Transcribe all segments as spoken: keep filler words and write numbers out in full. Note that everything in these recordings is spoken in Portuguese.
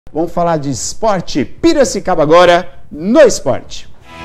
Vamos falar de esporte. Piracicaba agora no esporte.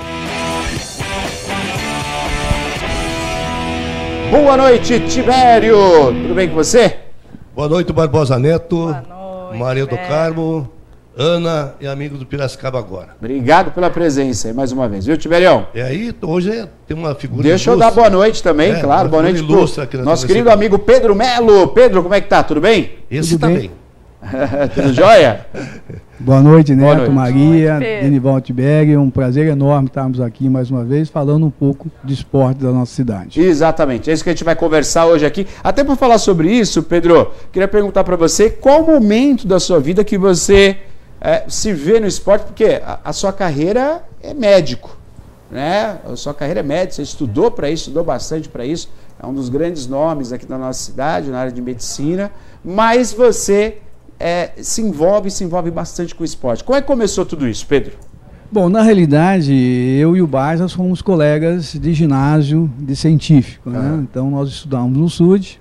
Boa noite, Tibério. Tudo bem com você? Boa noite, Barbosa Neto. Boa noite, Maria do Tibério. Carmo, Ana e amigo do Piracicaba agora. Obrigado pela presença aí mais uma vez, viu, Tiberião? E aí, hoje é, tem uma figura Deixa ilustre. eu dar boa noite também, É, claro. uma Boa noite figura ilustre aqui pro na nosso T V C. querido amigo Pedro Melo. Pedro, como é que tá? Tudo bem? Esse Tudo tá bem? bem. Tudo jóia? Boa noite, Neto, Boa noite. Maria, Boa noite, Denival Tiberi. Um prazer enorme estarmos aqui mais uma vez falando um pouco de esporte da nossa cidade. Exatamente, é isso que a gente vai conversar hoje aqui. Até para falar sobre isso, Pedro, queria perguntar para você qual momento da sua vida que você é, se vê no esporte, porque a, a sua carreira é médico, né? A sua carreira é médico, você estudou para isso, estudou bastante para isso, é um dos grandes nomes aqui da nossa cidade, na área de medicina, mas você é, se envolve, se envolve bastante com o esporte. Como é que começou tudo isso, Pedro? Bom, na realidade, eu e o Barja somos colegas de ginásio, de científico, né? Ah. Então nós estudamos no S U D.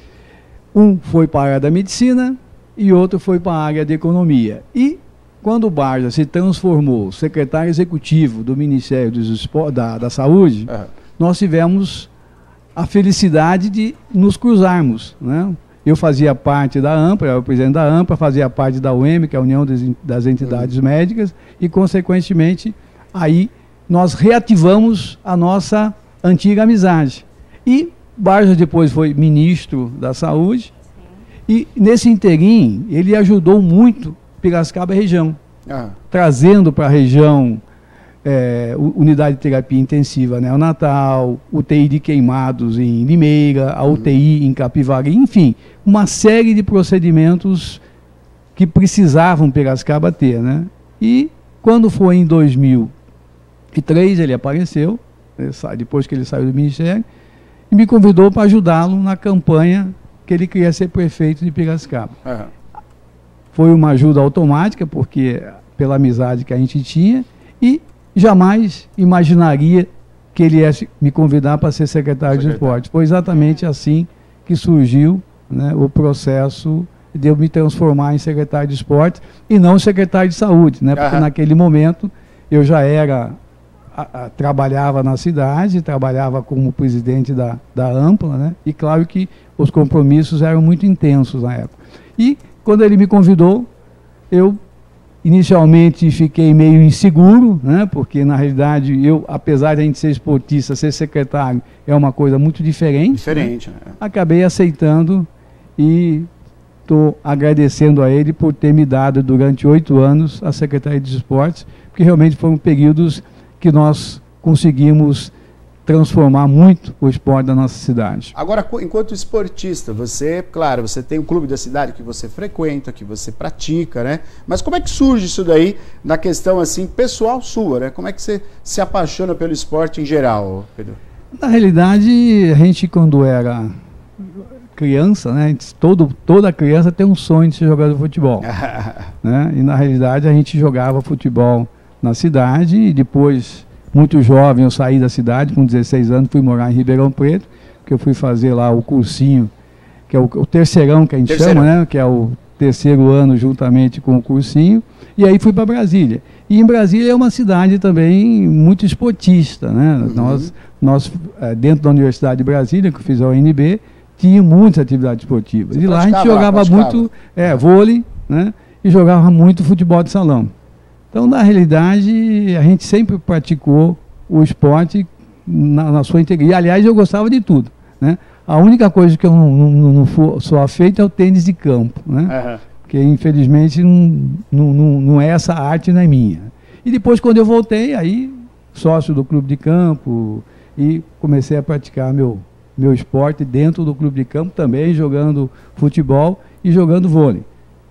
Um foi para a área da medicina e outro foi para a área de economia. E quando o Barja se transformou secretário executivo do Ministério dos Espor- da, da Saúde, Ah, nós tivemos a felicidade de nos cruzarmos, né? Eu fazia parte da AMPA, eu era o presidente da AMPA, fazia parte da U E M, que é a União das, das Entidades Uhum. Médicas, e, consequentemente, aí nós reativamos a nossa antiga amizade. E Barja depois foi ministro da Saúde, e nesse interim ele ajudou muito Piracicaba região, ah, trazendo para a região é, u- unidade de terapia intensiva neonatal, U T I de queimados em Limeira, a U T I em Capivari, enfim, uma série de procedimentos que precisavam Piracicaba ter, né? E quando foi em dois mil e três ele apareceu, ele sa- depois que ele saiu do Ministério, e me convidou para ajudá-lo na campanha que ele queria ser prefeito de Piracicaba. ah. Foi uma ajuda automática, porque pela amizade que a gente tinha, e jamais imaginaria que ele ia se- me convidar para ser secretário de Secretário. esporte. Foi exatamente assim que surgiu, né, o processo de eu me transformar em secretário de esporte e não secretário de saúde, né, porque Aham. naquele momento eu já era, a- a- trabalhava na cidade, trabalhava como presidente da, da Ampla, né, e claro que os compromissos eram muito intensos na época. E quando ele me convidou, eu inicialmente fiquei meio inseguro, né? Porque na realidade eu, apesar de a gente ser esportista, ser secretário é uma coisa muito diferente. Diferente, né? Né? Acabei aceitando e estou agradecendo a ele por ter me dado durante oito anos a Secretaria de Esportes, porque realmente foram períodos que nós conseguimos transformar muito o esporte da nossa cidade. Agora, co- enquanto esportista, você, claro, você tem um clube da cidade que você frequenta, que você pratica, né? Mas como é que surge isso daí na questão, assim, pessoal sua, né? Como é que você se apaixona pelo esporte em geral, Pedro? Na realidade, a gente quando era criança, né, a gente- todo, toda criança tem um sonho de ser jogador de futebol, né? E na realidade a gente jogava futebol na cidade e depois, muito jovem, eu saí da cidade, com dezesseis anos, fui morar em Ribeirão Preto, que eu fui fazer lá o cursinho, que é o, o terceirão que a gente Terceirão. chama, né, que é o terceiro ano juntamente com o cursinho, e aí fui para Brasília. E em Brasília é uma cidade também muito esportista, né? Uhum. Nós, nós, eh, dentro da Universidade de Brasília, que eu fiz a U N B, tinha muitas atividades esportivas. Você E lá a gente praticava lá, jogava praticava? muito é, vôlei, né? E jogava muito futebol de salão. Então, na realidade, a gente sempre praticou o esporte na, na sua integridade. Aliás, eu gostava de tudo, né? A única coisa que eu não, não, não for- sou afeito é o tênis de campo, né? Aham. Porque, infelizmente, não, não, não, não é essa arte, não é minha. E depois, quando eu voltei, aí, sócio do clube de campo, e comecei a praticar meu, meu esporte dentro do clube de campo, também jogando futebol e jogando vôlei.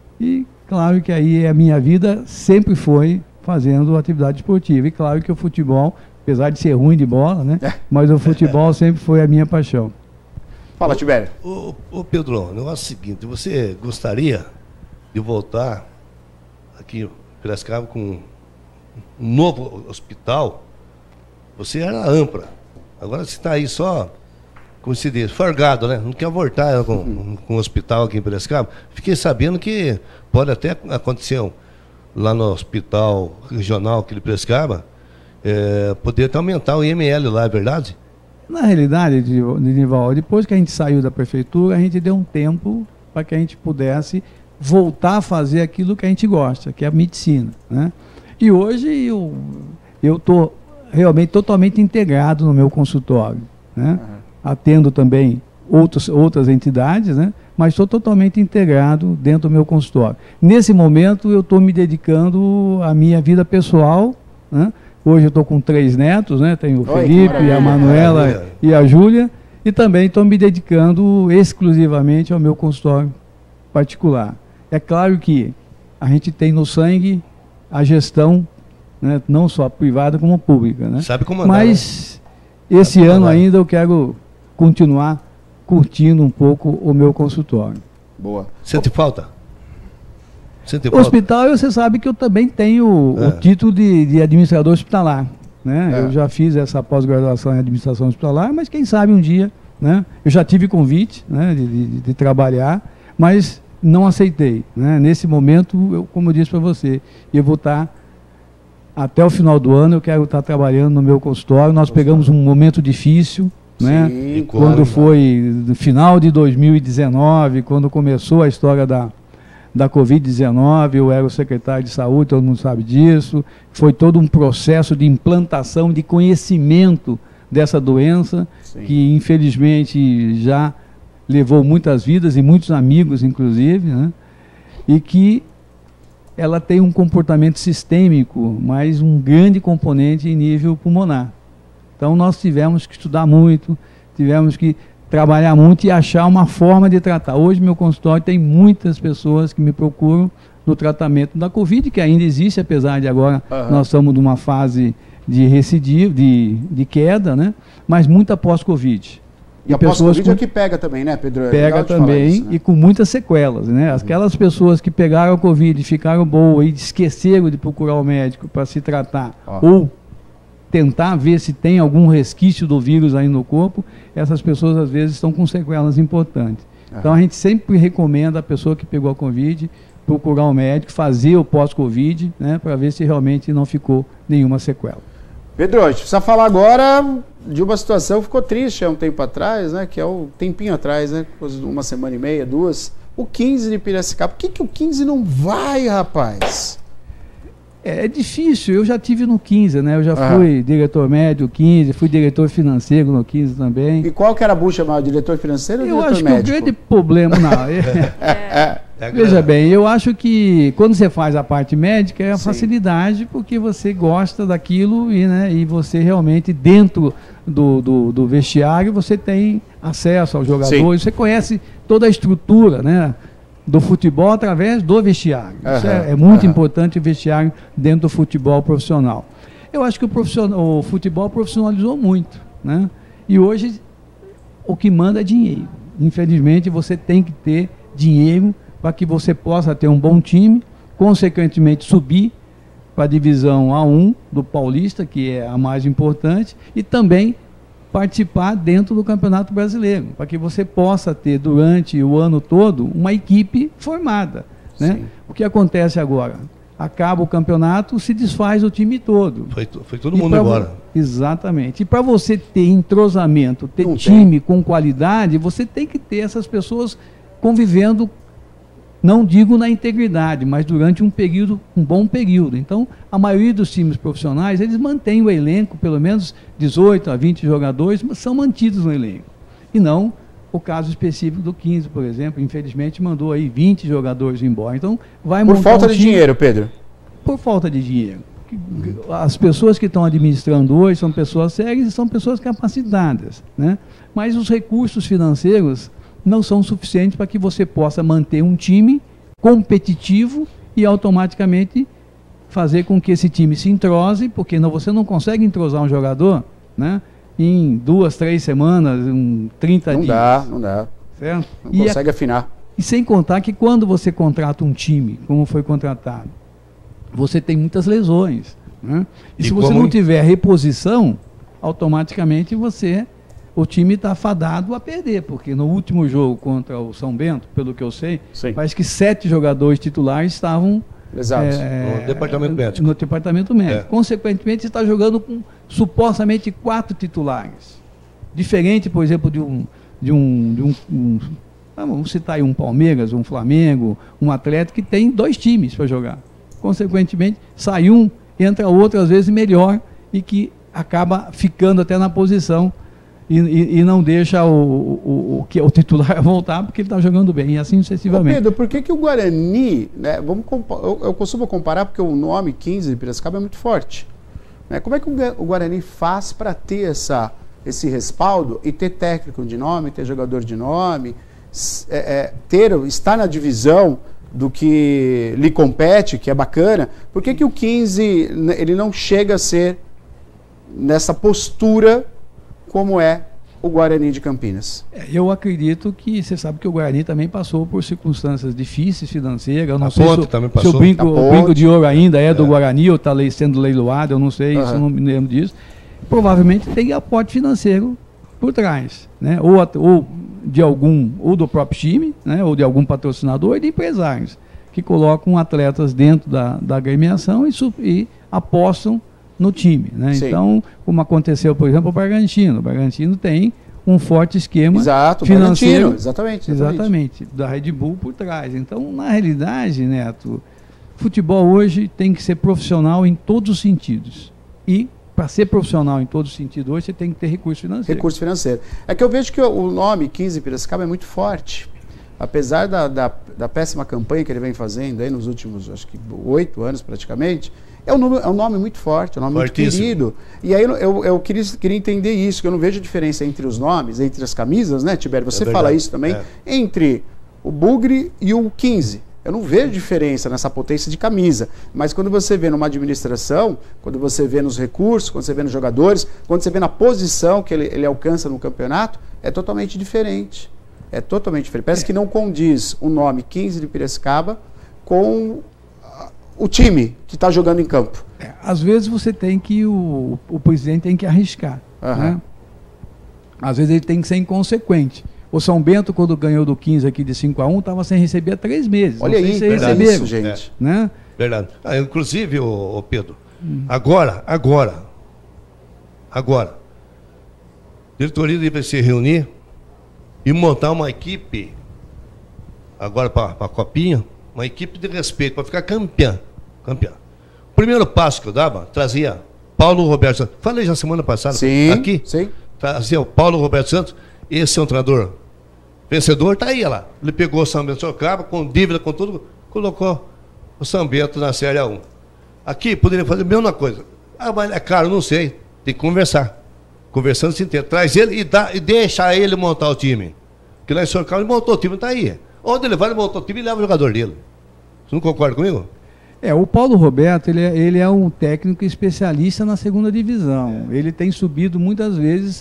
E claro que aí a minha vida sempre foi fazendo atividade esportiva. E claro que o futebol, apesar de ser ruim de bola, né? Mas o futebol sempre foi a minha paixão. Fala, Tibério. Ô, ô Pedro, o negócio é o seguinte, você gostaria de voltar aqui em Piracicaba com um novo hospital? Você era na Ampla, agora você está aí só, como se diz, forgado, né? Não quer voltar com, com o hospital aqui em Piracicaba. Fiquei sabendo que pode até acontecer um, lá no hospital regional que ele Piracicaba, é, poder até aumentar o I M L lá, é verdade? Na realidade, Nival, depois que a gente saiu da prefeitura, a gente deu um tempo para que a gente pudesse voltar a fazer aquilo que a gente gosta, que é a medicina, né? E hoje eu eu estou realmente totalmente integrado no meu consultório, né? Uhum. Atendo também outros, outras entidades, né? Mas estou totalmente integrado dentro do meu consultório. Nesse momento eu estou me dedicando à minha vida pessoal, né? Hoje eu estou com três netos, né? Tenho o Oi, Felipe, a Manuela é. e a Júlia, e também estou me dedicando exclusivamente ao meu consultório particular. É claro que a gente tem no sangue a gestão, né, não só privada como pública, né? Sabe comandar, Mas né? esse Sabe ano comandar. ainda eu quero continuar curtindo um pouco o meu consultório. Boa. Sente falta? Sente o falta? Hospital, você sabe que eu também tenho é. o título de, de administrador hospitalar, né? É. Eu já fiz essa pós-graduação em administração hospitalar, mas quem sabe um dia, né? Eu já tive convite, né, de, de, de trabalhar, mas não aceitei, né? Nesse momento, eu, como eu disse para você, eu vou estar até o final do ano, eu quero estar trabalhando no meu consultório. Nós pegamos um momento difícil, né? Sim, quando claro, foi no final de dois mil e dezenove, quando começou a história da, da Covid dezenove, eu era o secretário de saúde, todo mundo sabe disso. Foi todo um processo de implantação, de conhecimento dessa doença, Sim. que infelizmente já levou muitas vidas e muitos amigos, inclusive, né? E que ela tem um comportamento sistêmico, mas um grande componente em nível pulmonar. Então nós tivemos que estudar muito, tivemos que trabalhar muito e achar uma forma de tratar. Hoje meu consultório tem muitas pessoas que me procuram no tratamento da Covid, que ainda existe, apesar de agora uhum. nós estamos numa fase de recidivo, de, de queda, né? Mas muita pós-Covid. E, e a pós-Covid é que pega também, né, Pedro? Pega também, isso, né? E com muitas sequelas, né? Uhum. Aquelas pessoas que pegaram a Covid, ficaram boas e esqueceram de procurar o médico para se tratar, oh. ou tentar ver se tem algum resquício do vírus aí no corpo, essas pessoas às vezes estão com sequelas importantes. Uhum. Então a gente sempre recomenda a pessoa que pegou a Covid procurar o médico, fazer o pós-Covid, né, para ver se realmente não ficou nenhuma sequela. Pedro, a gente precisa falar agora de uma situação que ficou triste há um tempo atrás, né? Que é o tempinho atrás, né? Uma semana e meia, duas. O quinze de Piracicaba. Por que, que o quinze não vai, rapaz? É, é difícil. Eu já tive no quinze, né? Eu já ah. fui diretor médio no quinze, fui diretor financeiro no quinze também. E qual que era a bucha maior, diretor financeiro ou eu diretor médico? Eu acho que o grande problema... Não, é, é. É Veja bem, eu acho que quando você faz a parte médica é a Sim. facilidade, porque você gosta daquilo e, né, e você realmente dentro do, do, do vestiário você tem acesso aos jogadores, Sim. você conhece toda a estrutura, né, do futebol através do vestiário. Uhum. Isso é, é muito uhum. importante o vestiário dentro do futebol profissional. Eu acho que o, profissional, o futebol profissionalizou muito, né, e hoje o que manda é dinheiro. Infelizmente você tem que ter dinheiro para que você possa ter um bom time, consequentemente subir para a divisão A um do Paulista, que é a mais importante, e também participar dentro do Campeonato Brasileiro, para que você possa ter durante o ano todo uma equipe formada, né? O que acontece agora? Acaba o campeonato, se desfaz o time todo. Foi, foi todo mundo embora. Exatamente. E para você ter entrosamento, ter Não time tem. com qualidade, você tem que ter essas pessoas convivendo, não digo na integridade, mas durante um período, um bom período. Então, a maioria dos times profissionais, eles mantêm o elenco, pelo menos dezoito a vinte jogadores, mas são mantidos no elenco. E não o caso específico do quinze, por exemplo, infelizmente mandou aí vinte jogadores embora. Então, vai Por falta um de time... dinheiro, Pedro? Por falta de dinheiro. As pessoas que estão administrando hoje são pessoas sérias e são pessoas capacitadas, né? Mas os recursos financeiros não são suficientes para que você possa manter um time competitivo e automaticamente fazer com que esse time se entrose, porque não, você não consegue entrosar um jogador, né, em duas, três semanas, um, trinta não dias. Não dá, não dá. Certo? Não e consegue a, afinar. E sem contar que quando você contrata um time, como foi contratado, você tem muitas lesões, né? E, e se você não tiver reposição, automaticamente você... o time está fadado a perder, porque no último jogo contra o São Bento, pelo que eu sei, Sim. parece que sete jogadores titulares estavam Exato. É, no departamento médico. No departamento médico. É. Consequentemente, você está jogando com supostamente quatro titulares. Diferente, por exemplo, de um... De um, de um, um vamos citar aí um Palmeiras, um Flamengo, um Atlético que tem dois times para jogar. Consequentemente, sai um, entra outro, às vezes melhor, e que acaba ficando até na posição e, e, e não deixa o, o, o, o titular voltar porque ele está jogando bem, e assim sucessivamente. Ô Pedro, por que, que o Guarani, né, vamos eu, eu costumo comparar porque o nome quinze de Piracicaba é muito forte. Né? Como é que o Guarani faz para ter essa, esse respaldo e ter técnico de nome, ter jogador de nome, é, é, ter, estar na divisão do que lhe compete, que é bacana? Por que, que o quinze ele não chega a ser nessa postura como é o Guarani de Campinas? Eu acredito que, você sabe que o Guarani também passou por circunstâncias difíceis financeiras. Eu não a sei ponte se, também se passou. o brinco, o brinco de ouro ainda é do É. Guarani ou está sendo leiloado, eu não sei, Uhum. isso eu não me lembro disso. Provavelmente tem aporte financeiro por trás, né? Ou, at- ou de algum, ou do próprio time, né? Ou de algum patrocinador e de empresários que colocam atletas dentro da, da agremiação e, su- e apostam no time, né? Sim. Então, como aconteceu, por exemplo, o Bragantino. O Bragantino tem um forte esquema Exato, o financeiro, Bragantino, exatamente, exatamente. exatamente, da Red Bull por trás. Então, na realidade, Neto, futebol hoje tem que ser profissional em todos os sentidos. E, para ser profissional em todos os sentidos hoje, você tem que ter recurso financeiro. Recurso financeiro. É que eu vejo que o nome quinze Piracicaba é muito forte. Apesar da, da, da péssima campanha que ele vem fazendo aí nos últimos, acho que oito anos praticamente, é um, nome, é um nome muito forte, é um nome muito Fortíssimo. querido. E aí eu, eu, eu queria, queria entender isso, que eu não vejo diferença entre os nomes, entre as camisas, né, Tibério? Você É verdade. fala isso também, É. entre o Bugre e o quinze. Eu não vejo diferença nessa potência de camisa, mas quando você vê numa administração, quando você vê nos recursos, quando você vê nos jogadores, quando você vê na posição que ele, ele alcança no campeonato, é totalmente diferente. É totalmente diferente. Parece que não condiz o nome quinze de Piracicaba com ah, o time que está jogando em campo. É, às vezes você tem que, o, o presidente tem que arriscar. Aham. Né? Às vezes ele tem que ser inconsequente. O São Bento, quando ganhou do quinze aqui de cinco a um, estava sem receber há três meses. Olha Não sei aí, se verdade receberam, isso, gente. né? Verdade. Ah, inclusive, ô, ô Pedro, agora, agora, agora, a diretoria deve se reunir e montar uma equipe, agora para a Copinha, uma equipe de respeito, para ficar campeã. campeã. O primeiro passo que eu dava, trazia Paulo Roberto Santos. Falei já semana passada, Sim, aqui, sim. trazia o Paulo Roberto Santos, esse é um treinador vencedor, tá aí lá. Ele pegou o São Bento Sorocaba, com dívida, com tudo, colocou o São Bento na Série A um. Aqui poderia fazer a mesma coisa. Ah, mas é caro, não sei. Tem que conversar. Conversando se inteiro. Traz ele e, dá, e deixa ele montar o time. Porque lá em Sorocaba ele montou o time, tá aí. Onde ele vai, ele montou o time e leva o jogador dele. Você não concorda comigo? É, o Paulo Roberto, ele é, ele é um técnico especialista na segunda divisão. É. Ele tem subido muitas vezes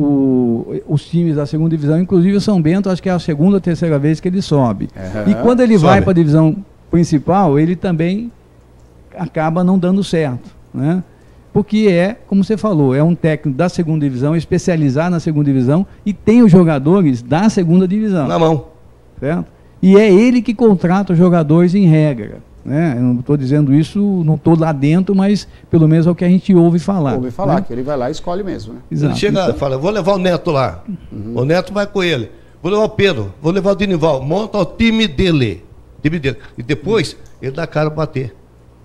o, os times da segunda divisão, inclusive o São Bento, acho que é a segunda ou terceira vez que ele sobe. Uhum. E quando ele Sobe. vai para a divisão principal, ele também acaba não dando certo, né? Porque é, como você falou, é um técnico da segunda divisão, especializado na segunda divisão, e tem os jogadores da segunda divisão. Na mão. Certo? E é ele que contrata os jogadores em regra. Né? Eu não estou dizendo isso, não estou lá dentro, mas pelo menos é o que a gente ouve falar. Ouvi falar né? que ele vai lá e escolhe mesmo, né? Exato. Ele chega Então, e fala, vou levar o Neto lá. O Neto vai com ele. Vou levar o Pedro, vou levar o Dinival. Monta o time dele. Time dele. E depois, ele dá cara para bater.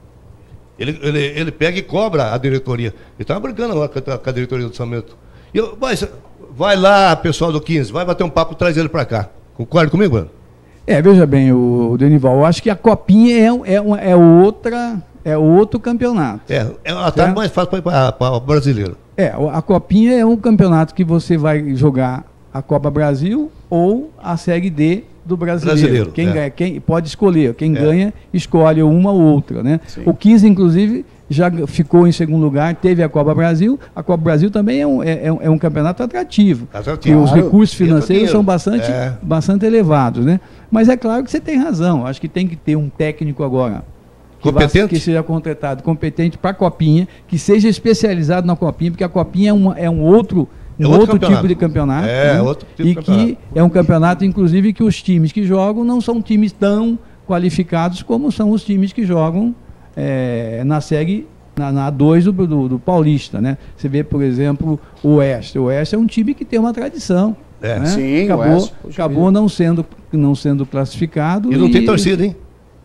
Ele, ele, ele pega e cobra a diretoria. Ele estava brincando agora com a, com a diretoria do São Bento. E eu, mas, vai lá, pessoal do quinze, vai bater um papo, traz ele para cá. Concorda comigo, mano? É, veja bem, o, o Denival, eu acho que a Copinha é, é, uma- é outra, é outro campeonato. É, é uma tarde É. mais fácil para o brasileiro. É, o- a Copinha é um campeonato que você vai jogar a Copa Brasil ou a Série D do brasileiro. Brasileiro, Quem é. ganha, quem pode escolher, quem É. ganha escolhe uma ou outra, né? Sim. O quinze, inclusive, já ficou em segundo lugar, teve a Copa Brasil. A Copa Brasil também é um, é, é um- é um campeonato atrativo. Atrativo. E os Claro. recursos Entra financeiros dinheiro. são bastante, É. bastante elevados, né? Mas é claro que você tem razão. Acho que tem que ter um técnico agora que vá- Competente? que seja contratado, competente para a Copinha, que seja especializado na Copinha, porque a Copinha é, uma, é um outro, um É outro outro campeonato. tipo de campeonato. É, né? outro tipo e de campeonato. que é um campeonato, inclusive, que os times que jogam não são times tão qualificados como são os times que jogam é, na série, na, na A dois do, do, do Paulista, né? Você vê, por exemplo, o Oeste. O Oeste é um time que tem uma tradição. É. Né? Sim, acabou, o Oeste, acabou não sendo, não sendo classificado. E não tem torcida, hein?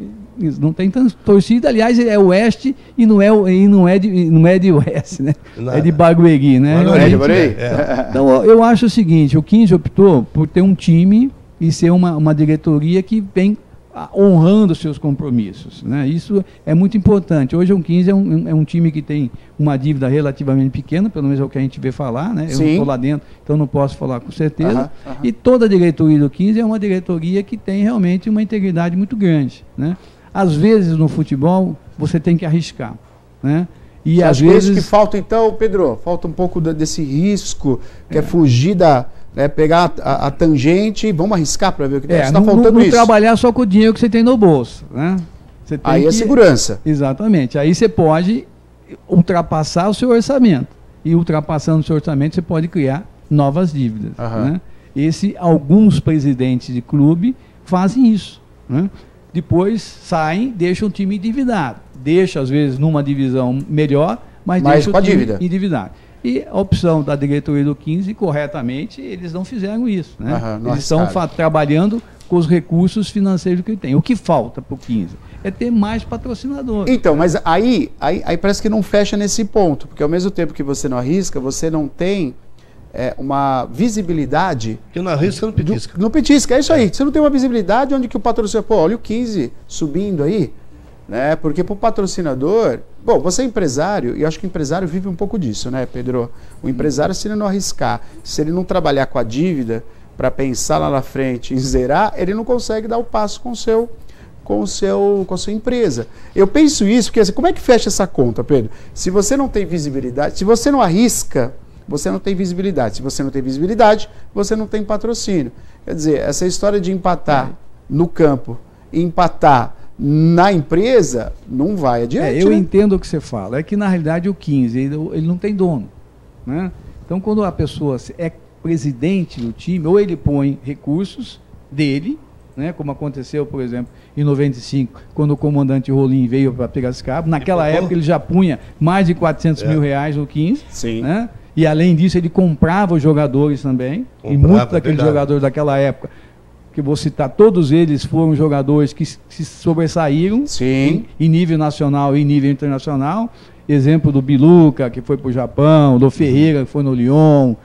Não tem torcida, aliás, é Oeste e não é, e não é, de, não é de Oeste, né? Nada. É de Barueri, né? É de Barueri? É. Então, eu acho o seguinte, o quinze optou por ter um time e ser uma, uma diretoria que vem honrando seus compromissos, né? Isso é muito importante. Hoje o quinze é um, é um time que tem uma dívida relativamente pequena, pelo menos é o que a gente vê falar, né? Eu Sim. não estou lá dentro, então não posso falar com certeza. Aham, aham. E toda a diretoria do quinze é uma diretoria que tem realmente uma integridade muito grande, né? Às vezes no futebol você tem que arriscar, né? E Você às acha que é vezes isso que falta então, Pedro? Falta um pouco da- desse risco, que é, fugir da, né, pegar a, a tangente e vamos arriscar para ver o que é, está não, faltando não isso. trabalhar só com o dinheiro que você tem no bolso, né? Você tem Aí que... é segurança. Exatamente. Aí você pode ultrapassar o seu orçamento. E ultrapassando o seu orçamento, você pode criar novas dívidas. Aham. Né? Esse, alguns presidentes de clube fazem isso. Né? Depois saem, deixam o time endividado. Deixa, às vezes, numa divisão melhor, mas, Mas deixa com a o time dívida. endividado. E a opção da diretoria do quinze, corretamente, eles não fizeram isso. Né? Aham, não eles estão arriscaram. fa- trabalhando com os recursos financeiros que ele tem. O que falta para o quinze é ter mais patrocinadores. Então, mas aí, aí, aí parece que não fecha nesse ponto, porque ao mesmo tempo que você não arrisca, você não tem é, uma visibilidade. Porque não arrisca, não do- petisca. No petisca, é isso aí. Você não tem uma visibilidade onde que o patrocinador, pô, olha o quinze subindo aí, né? Porque para o patrocinador, bom, você é empresário, e eu acho que o empresário vive um pouco disso, né, Pedro? O empresário, se ele não arriscar, se ele não trabalhar com a dívida para pensar lá na frente em zerar, ele não consegue dar o passo com o seu com o seu com a sua empresa. Eu penso isso porque assim, como é que fecha essa conta, Pedro? Se você não tem visibilidade, se você não arrisca, você não tem visibilidade. Se você não tem visibilidade, você não tem patrocínio. Quer dizer, essa história de empatar no campo e empatar na empresa não vai adiante. É, eu né? entendo o que você fala. É que, na realidade, o quinze, ele, ele não tem dono. Né? Então, quando a pessoa é presidente do time, ou ele põe recursos dele, né, como aconteceu, por exemplo, em noventa e cinco, quando o comandante Rolim veio para Piracicaba. Naquela E época, ele já punha mais de quatrocentos É. mil reais no quinze. Sim. Né? E, além disso, ele comprava os jogadores também. e Comprava, muitos daqueles verdade. jogadores daquela época, que vou citar, todos eles foram jogadores que se se sobressaíram Sim. em, em nível nacional e em nível internacional. Exemplo do Biluca, que foi para o Japão, do Ferreira, que foi no Lyon,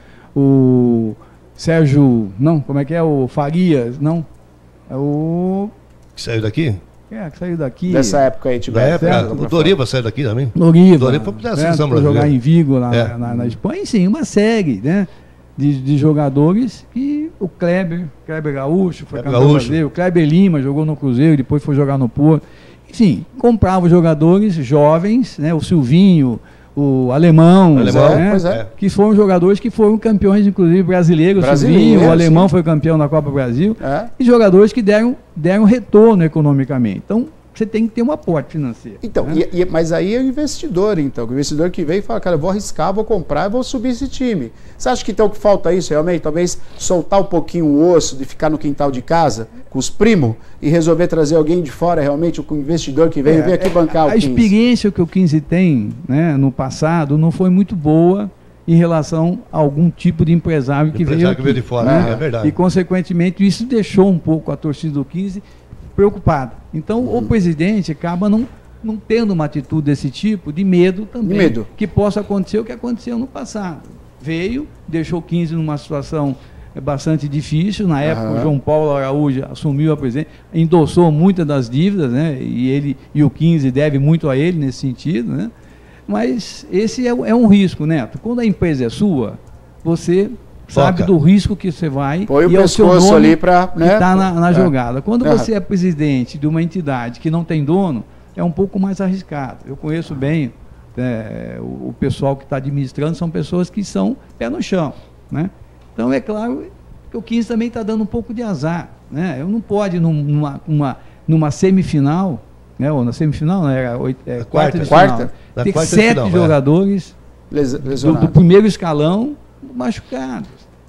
o Sérgio, não, como é que é? O Farias, não, é o... Que saiu daqui? É, que saiu daqui. Dessa época aí, tipo, Na época, certo, o Doriva saiu daqui também. Loriva, Doriva foi pra né, seleção foi jogar brasileira. em Vigo, na, É. na, na Espanha, sim, uma série, né? De, de jogadores que o Kleber, Kleber Gaúcho, foi Kleber campeão Gaúcho. brasileiro, o Kleber Lima jogou no Cruzeiro, depois foi jogar no Porto. Enfim, comprava os jogadores jovens, né? O Silvinho, o Alemão, Alemão, né? pois é. Que foram jogadores que foram campeões, inclusive brasileiros. O Brasileiro, Silvinho, o sim. Alemão foi campeão da Copa Brasil. É. E jogadores que deram, deram retorno economicamente. Então, você tem que ter um aporte financeiro. Então, né? e- e- mas aí é o investidor, então. O investidor que vem e fala, cara, eu vou arriscar, vou comprar, eu vou subir esse time. Você acha que então que falta isso realmente? Talvez soltar um pouquinho o osso de ficar no quintal de casa com os primos e resolver trazer alguém de fora realmente, o investidor que vem, É, vem aqui é, bancar a, o a quinze. experiência que o quinze tem, né, no passado não foi muito boa em relação a algum tipo de empresário que Empresário veio que veio aqui, de fora, né? é verdade. E, consequentemente, isso deixou um pouco a torcida do quinze preocupada. Então, Uhum. o presidente acaba não, não tendo uma atitude desse tipo, de medo também. Medo. Que possa acontecer o que aconteceu no passado. Veio, deixou o quinze numa situação eh, bastante difícil. Na época, Aham. o João Paulo Araújo assumiu a presidência, endossou muitas das dívidas, né? E, ele, e o quinze deve muito a ele nesse sentido, né? Mas esse é, é um risco, Neto. Quando a empresa é sua, você sabe Foca. do risco que você vai Põe o e é o seu pescoço nome ali para, que né? está na, na É. jogada. Quando É. você é presidente de uma entidade que não tem dono, é um pouco mais arriscado. Eu conheço bem é, o, o pessoal que está administrando, são pessoas que são pé no chão, né? Então, é claro que o quinze também está dando um pouco de azar, né? Eu não pode, num- numa, uma, numa semifinal, né? Ou na semifinal, não, era oito, é, Na quarta, quarta. de final, Quarta? Na ter quarta de sete final, é. jogadores Les- do, do lesionado. primeiro escalão machucados.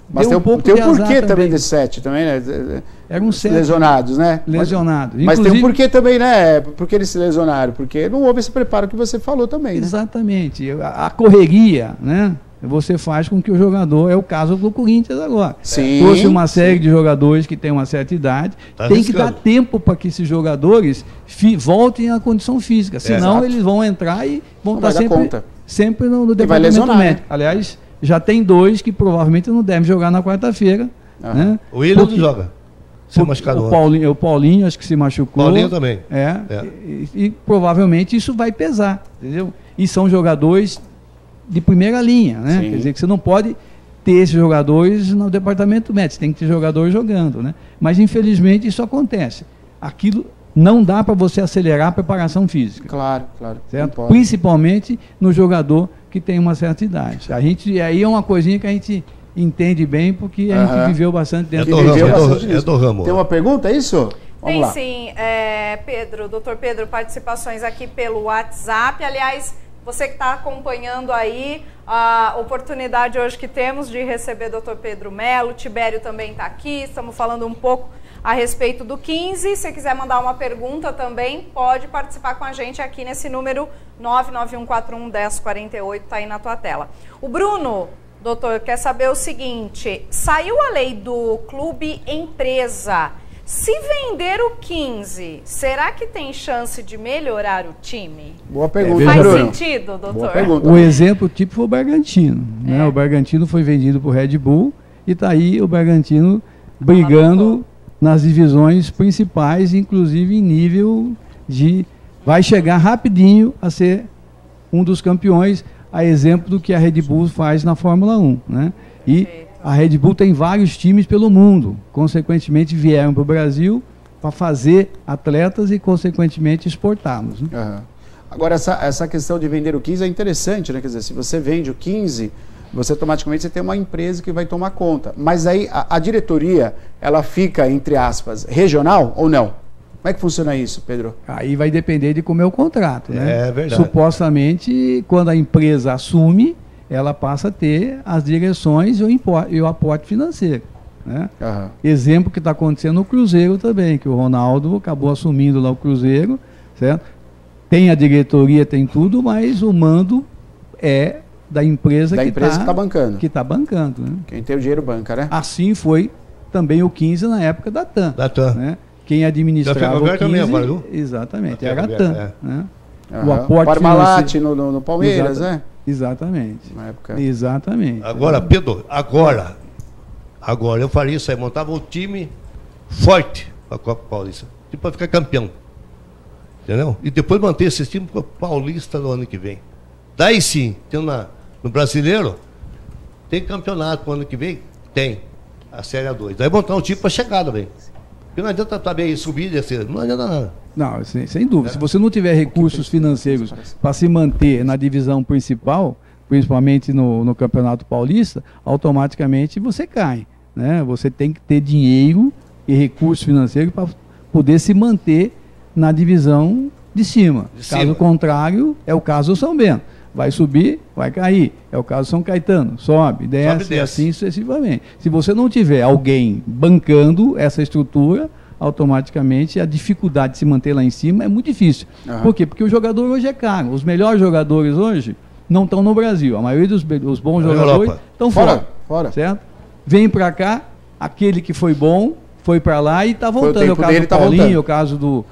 Mas deu tem um pouco tem de um porquê azar também também desses sete, também, né? Eram um sete lesionados, né? lesionados. Mas, mas tem um porquê também, né? Por que eles se lesionaram? Porque não houve esse preparo que você falou também, né? Exatamente. A, a correria, né? Você faz com que o jogador, é o caso do Corinthians agora. Sim, trouxe uma série sim. de jogadores que têm uma certa idade, Tá tem arriscando. que dar tempo para que esses jogadores fi, voltem à condição física, senão exato. eles vão entrar e vão Não vai estar dar sempre, conta. sempre no, no vai departamento lesionar, médico. né? Aliás, já tem dois que provavelmente não devem jogar na quarta-feira. Aham. Né? O Willian Porque- não joga. Se machucado o ontem. Paulinho, o Paulinho acho que se machucou. Paulinho também. É, É. E, e provavelmente isso vai pesar, entendeu? E são jogadores de primeira linha, né? Sim. Quer dizer que você não pode ter esses jogadores no departamento médico, você tem que ter jogador jogando, né? Mas infelizmente isso acontece. Aquilo não dá para você acelerar a preparação física, Claro, claro. não certo? pode. Principalmente no jogador que tem uma certa idade. A gente aí é uma coisinha que a gente entende bem porque a Aham. gente viveu bastante É dentro do Ele ramo, viveu é do- bastante é disso. do ramo. Tem uma pergunta, é isso? Vamos Tem lá. sim, é, Pedro, doutor Pedro, participações aqui pelo WhatsApp. Aliás, você que está acompanhando aí a oportunidade hoje que temos de receber doutor Pedro Melo, Tibério também está aqui, estamos falando um pouco a respeito do quinze. Se quiser mandar uma pergunta também, pode participar com a gente aqui nesse número nove nove um quatro um um zero quatro oito, está aí na tua tela. O Bruno, doutor, quer saber o seguinte, saiu a lei do clube empresa. Se vender o quinze, será que tem chance de melhorar o time? Boa pergunta, É Faz verdade. Bruno. sentido, doutor? Boa pergunta. O exemplo tipo foi o Bragantino. Né? É. O Bragantino foi vendido para o Red Bull e está aí o Bragantino brigando nas divisões principais, inclusive em nível de... Vai chegar rapidinho a ser um dos campeões, a exemplo do que a Red Bull faz na Fórmula um. Né? E Perfeito. a Red Bull tem vários times pelo mundo. Consequentemente, vieram para o Brasil para fazer atletas e, consequentemente, exportá-los. Né? Aham. Agora, essa, essa questão de vender o quinze é interessante, né? Quer dizer, se você vende o quinze, você automaticamente você tem uma empresa que vai tomar conta. Mas aí a, a diretoria, ela fica, entre aspas, regional ou não? Como é que funciona isso, Pedro? Aí vai depender de como é o contrato, né? É verdade. Supostamente, quando a empresa assume, ela passa a ter as direções e o, impor- e o aporte financeiro, né? Aham. Exemplo que está acontecendo no Cruzeiro também, que o Ronaldo acabou assumindo lá o Cruzeiro, certo? Tem a diretoria, tem tudo, mas o mando é da empresa Da que empresa está que está bancando. que tá bancando, né? Quem tem o dinheiro banca, né? Assim foi também o quinze na época da TAM. Da TAM. Né? Quem administrava Já o foi aberto também quinze, agora, viu? exatamente, Já era a foi TAM. aberto, Né? Aham. O aporte Parmalat financeiro- no, no, no Palmeiras, Exata- né? Exatamente. Na época. Exatamente. Agora, Pedro, agora, agora eu faria isso aí, montava um time forte para a Copa Paulista, tipo para ficar campeão. Entendeu? E depois manter esse time para Paulista no ano que vem. Daí sim, tem na, no brasileiro, tem campeonato para o ano que vem? Tem. A Série A dois. Daí montar um time para chegada, bem. Porque não adianta também subir e descer, não adianta nada. Não, sem, sem dúvida. Se você não tiver recursos financeiros para se manter na divisão principal, principalmente no, no Campeonato Paulista, automaticamente você cai. Né? Você tem que ter dinheiro e recursos financeiros para poder se manter na divisão de cima. De Caso cima. contrário, é o caso do São Bento. Vai subir, vai cair. É o caso do São Caetano. Sobe, desce, Sobe e e desce. assim sucessivamente. Se você não tiver alguém bancando essa estrutura, automaticamente a dificuldade de se manter lá em cima é muito difícil. Aham. Por quê? Porque o jogador hoje é caro. Os melhores jogadores hoje não estão no Brasil. A maioria dos be- os bons Na jogadores Europa. estão Fora, fora. fora. Certo? Vem para cá, aquele que foi bom, foi para lá e está o voltando. É o tempo caso dele, do tá Paulinho, voltando. é o caso do,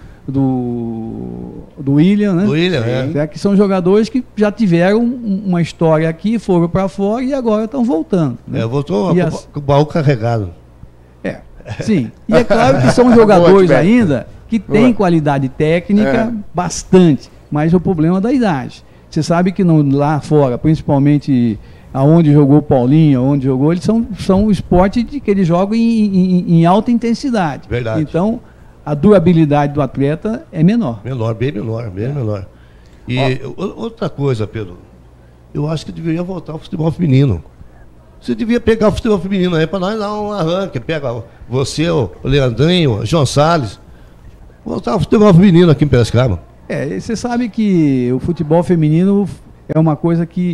do, do William, né? Do William, Sim. é. Certo? Que são jogadores que já tiveram um- uma história aqui, foram para fora e agora estão voltando. Né? É, voltou E com, as- com o baú carregado. É, sim. E é claro que são Boa, jogadores Tibério. ainda que têm Boa. qualidade técnica É. bastante, mas o problema é da idade. Você sabe que no- lá fora, principalmente aonde jogou o Paulinho, aonde jogou, eles são, são esporte de que eles jogam em, em- em alta intensidade. Verdade. Então, a durabilidade do atleta é menor. Menor, bem menor, bem menor. E o- outra coisa, Pedro, eu acho que deveria voltar ao futebol feminino. Você devia pegar o futebol feminino aí para nós dar um arranque. Pega você, o Leandrinho, o João Salles. Voltar ao futebol feminino aqui em Piracicaba. É, e você sabe que o futebol feminino é uma coisa que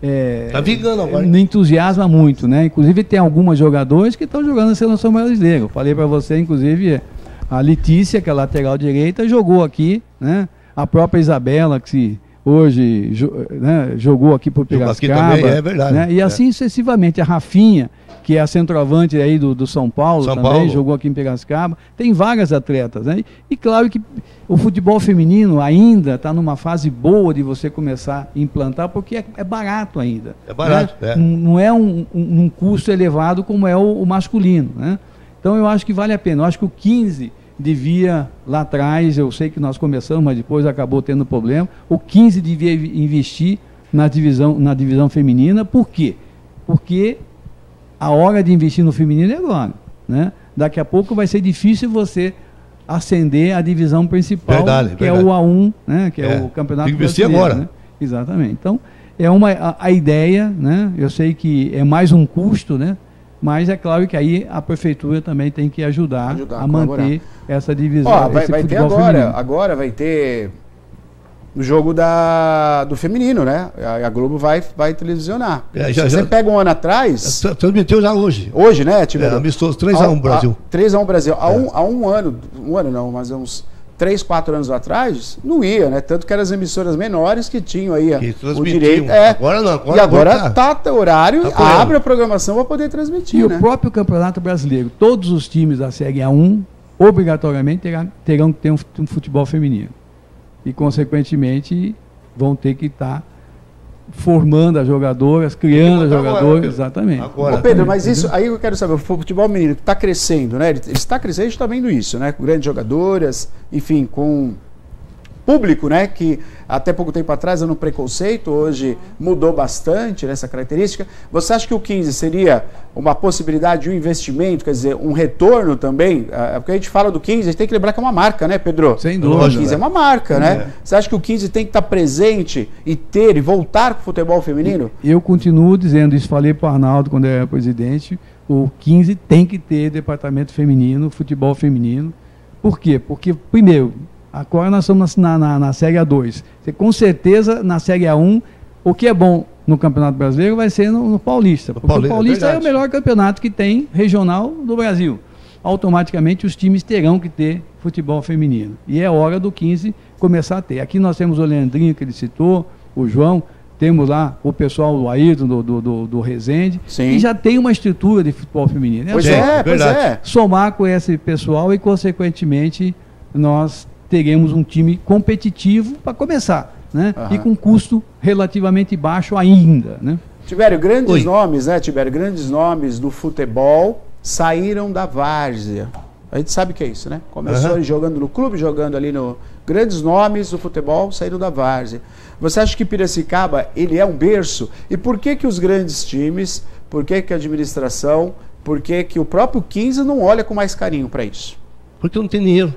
é, tá vingando agora. me entusiasma muito, né? Inclusive tem algumas jogadores que estão jogando na seleção brasileira. Eu falei para você, inclusive, a Letícia, que é lateral direita, jogou aqui, né? A própria Isabela, que se hoje, né, jogou aqui por Piracicaba, aqui também, é verdade. Né? E assim é. sucessivamente. A Rafinha, que é a centroavante aí do, do São Paulo, São também Paulo. jogou aqui em Piracicaba. Tem várias atletas, né? E claro que o futebol feminino ainda está numa fase boa de você começar a implantar, porque é, é barato ainda. É barato, né? é. Não é um, um, um custo elevado como é o, o masculino, né? Então eu acho que vale a pena. Eu acho que o quinze devia, lá atrás, eu sei que nós começamos, mas depois acabou tendo problema, o quinze devia investir na divisão, na divisão feminina. Por quê? Porque a hora de investir no feminino é agora, né? Daqui a pouco vai ser difícil você ascender a divisão principal, verdade, que verdade. é o A um, né? Que é, É, o campeonato tem que investir brasileiro, agora. né? Exatamente. Então, é uma, a, a ideia, né? Eu sei que é mais um custo, né? Mas é claro que aí a prefeitura também tem que ajudar, Ajudar a a manter essa divisão. Ó, vai, esse vai ter futebol agora, feminino. agora vai ter o jogo da, do feminino, né? A, a Globo vai, vai televisionar. É, já- Se você já- pega um ano atrás, Tra- Transmitiu já hoje. hoje, né, É, Tibério? amistoso três a um Brasil. três a um Brasil. Há, É. um, há um ano, um ano não, mas uns três, quatro anos atrás, não ia, né? Tanto que eram as emissoras menores que tinham aí a- Que o transmitiam. direito. É. Agora não, agora e agora tá- tá, horário, tá correndo. abre a programação para poder transmitir, E né? o próprio Campeonato Brasileiro, todos os times da Série A um, obrigatoriamente terá, terão que ter um, um futebol feminino. E, consequentemente, vão ter que estar formando as jogadoras, criando as Agora, jogadoras, Pedro. exatamente. Agora. Ô Pedro, mas Entendeu? isso aí eu quero saber, o futebol menino está crescendo, né? Ele está crescendo, a gente está vendo isso, né? Com grandes jogadoras, enfim, com público, né? Que até pouco tempo atrás era um preconceito, hoje mudou bastante nessa característica. Você acha que o quinze seria uma possibilidade de um investimento, quer dizer, um retorno também? Ah, porque a gente fala do quinze, a gente tem que lembrar que é uma marca, né, Pedro? Sem O dúvida. quinze é uma marca, né? É. Você acha que o quinze tem que estar presente e ter e voltar com o futebol feminino? Eu continuo dizendo isso, falei para o Arnaldo quando eu era presidente, o quinze tem que ter departamento feminino, futebol feminino. Por quê? Porque, primeiro, agora nós estamos na, na, na Série A dois. Você, com certeza, na Série A um, o que é bom no Campeonato Brasileiro vai ser no, no Paulista. Porque Paulista, o Paulista é é, o verdade. melhor campeonato que tem regional do Brasil. Automaticamente os times terão que ter futebol feminino. E é hora do quinze começar a ter. Aqui nós temos o Leandrinho, que ele citou, o João, temos lá o pessoal do Ayrton, do, do, do, do Resende, Sim. e já tem uma estrutura de futebol feminino. Pois só é, pois verdade. é. somar com esse pessoal e, consequentemente, nós teremos um time competitivo para começar, né? Aham. E com custo relativamente baixo ainda, né? Tibério, grandes Oi. nomes, né, Tibério? Grandes nomes do futebol saíram da várzea. A gente sabe que é isso, né? Começou Aham. ali jogando no clube, jogando ali no... Grandes nomes do futebol saíram da várzea. Você acha que Piracicaba, ele é um berço? E por que que os grandes times, por que que a administração, por que que o próprio quinze não olha com mais carinho para isso? Porque não tem dinheiro.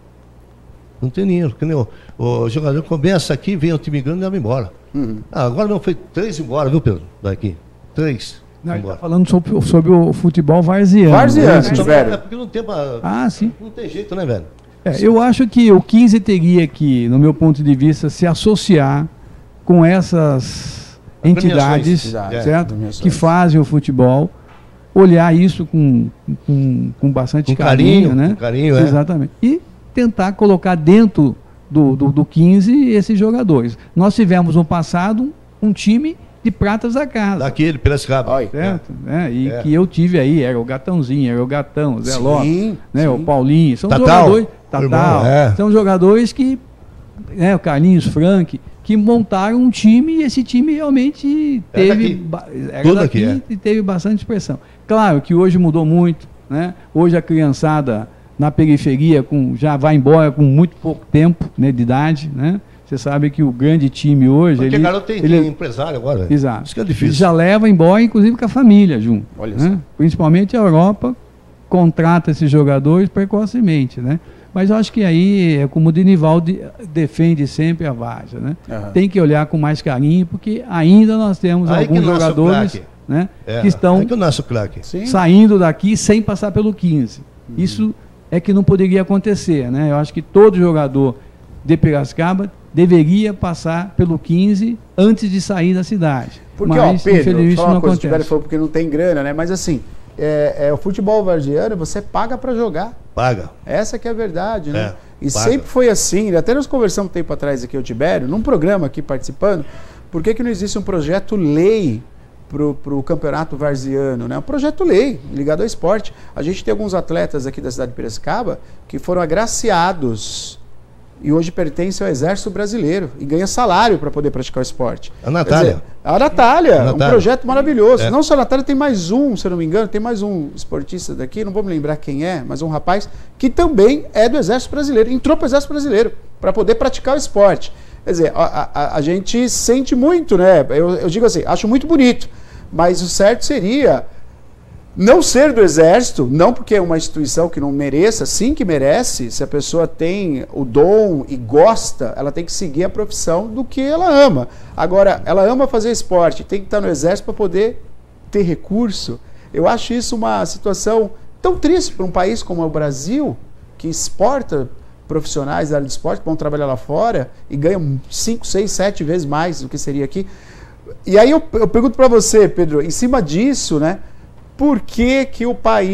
Não tem dinheiro. Porque, nem o, o jogador começa aqui, vem o time grande e vai embora. Uhum. Ah, agora não foi três embora, viu, Pedro? Daqui. Três. Não, ele embora. está falando sobre, sobre o futebol varziano. Varziano, né? né? Então, velho. é porque não tem, uma- Ah, sim. não tem jeito, né, velho? É, eu acho que o quinze teria que, no meu ponto de vista, se associar com essas entidades, Entidades, certo? premiações. Que fazem o futebol, olhar isso com, com, com bastante Com carinho, carinho, né? com carinho, é. Exatamente. E tentar colocar dentro do, do, do quinze esses jogadores. Nós tivemos no passado um time de pratas da casa. Daquele, Piracicaba. Olha. Certo? É, e É. que eu tive aí, era o Gatãozinho, era o Gatão, o Zé Sim, Lopes, né, o sim. Paulinho, são Tatal, jogadores, Tatal, irmão, é. são jogadores que, né, o Carlinhos, Frank, que montaram um time e esse time realmente É teve, daqui. ba- era Tudo daqui aqui, é. e teve bastante expressão. Claro que hoje mudou muito, né? Hoje a criançada na periferia com, já vai embora com muito pouco tempo, né, de idade, né? Você sabe que o grande time hoje, Porque ele, garoto tem, ele tem empresário agora, velho. Exato. Isso que é Ele difícil. já leva embora, inclusive, com a família, junto. Olha né? só. Principalmente a Europa contrata esses jogadores precocemente, né? Mas eu acho que aí, é como o Dinival de- defende sempre a Várzea, né? Aham. Tem que olhar com mais carinho, porque ainda nós temos Aí que alguns nasce o jogadores, craque. né, É, que estão É que o nosso craque. Sim. saindo daqui sem passar pelo quinze. Isso é que não poderia acontecer, né? Eu acho que todo jogador de Piracicaba deveria passar pelo quinze antes de sair da cidade. Porque, mas, ó, Pedro, infelizmente, fala uma não coisa, acontece. o Tibério falou porque não tem grana, né? Mas assim, é, é, o futebol varziano, você paga para jogar. Paga. Essa que é a verdade, né? É, e paga. sempre foi assim. Até nós conversamos um tempo atrás aqui, o Tibério, num programa aqui participando, por que que não existe um projeto-lei para o campeonato varziano, né? Um projeto-lei ligado ao esporte. A gente tem alguns atletas aqui da cidade de Piracicaba que foram agraciados e hoje pertencem ao Exército Brasileiro e ganha salário para poder praticar o esporte. A Natália. Dizer, a Natália, A Natália. um projeto maravilhoso. É. Não só a Natália, tem mais um, se eu não me engano, tem mais um esportista daqui, não vou me lembrar quem é, mas um rapaz que também é do Exército Brasileiro, entrou para o Exército Brasileiro para poder praticar o esporte. Quer dizer, a, a, a gente sente muito, né? Eu, eu digo assim, acho muito bonito, mas o certo seria não ser do Exército, não porque é uma instituição que não mereça, sim que merece. Se a pessoa tem o dom e gosta, ela tem que seguir a profissão do que ela ama. Agora, ela ama fazer esporte, tem que estar no Exército para poder ter recurso. Eu acho isso uma situação tão triste para um país como o Brasil, que exporta profissionais da área de esporte que vão trabalhar lá fora e ganham cinco, seis, sete vezes mais do que seria aqui. E aí eu, eu pergunto para você, Pedro, em cima disso, né? Por que que o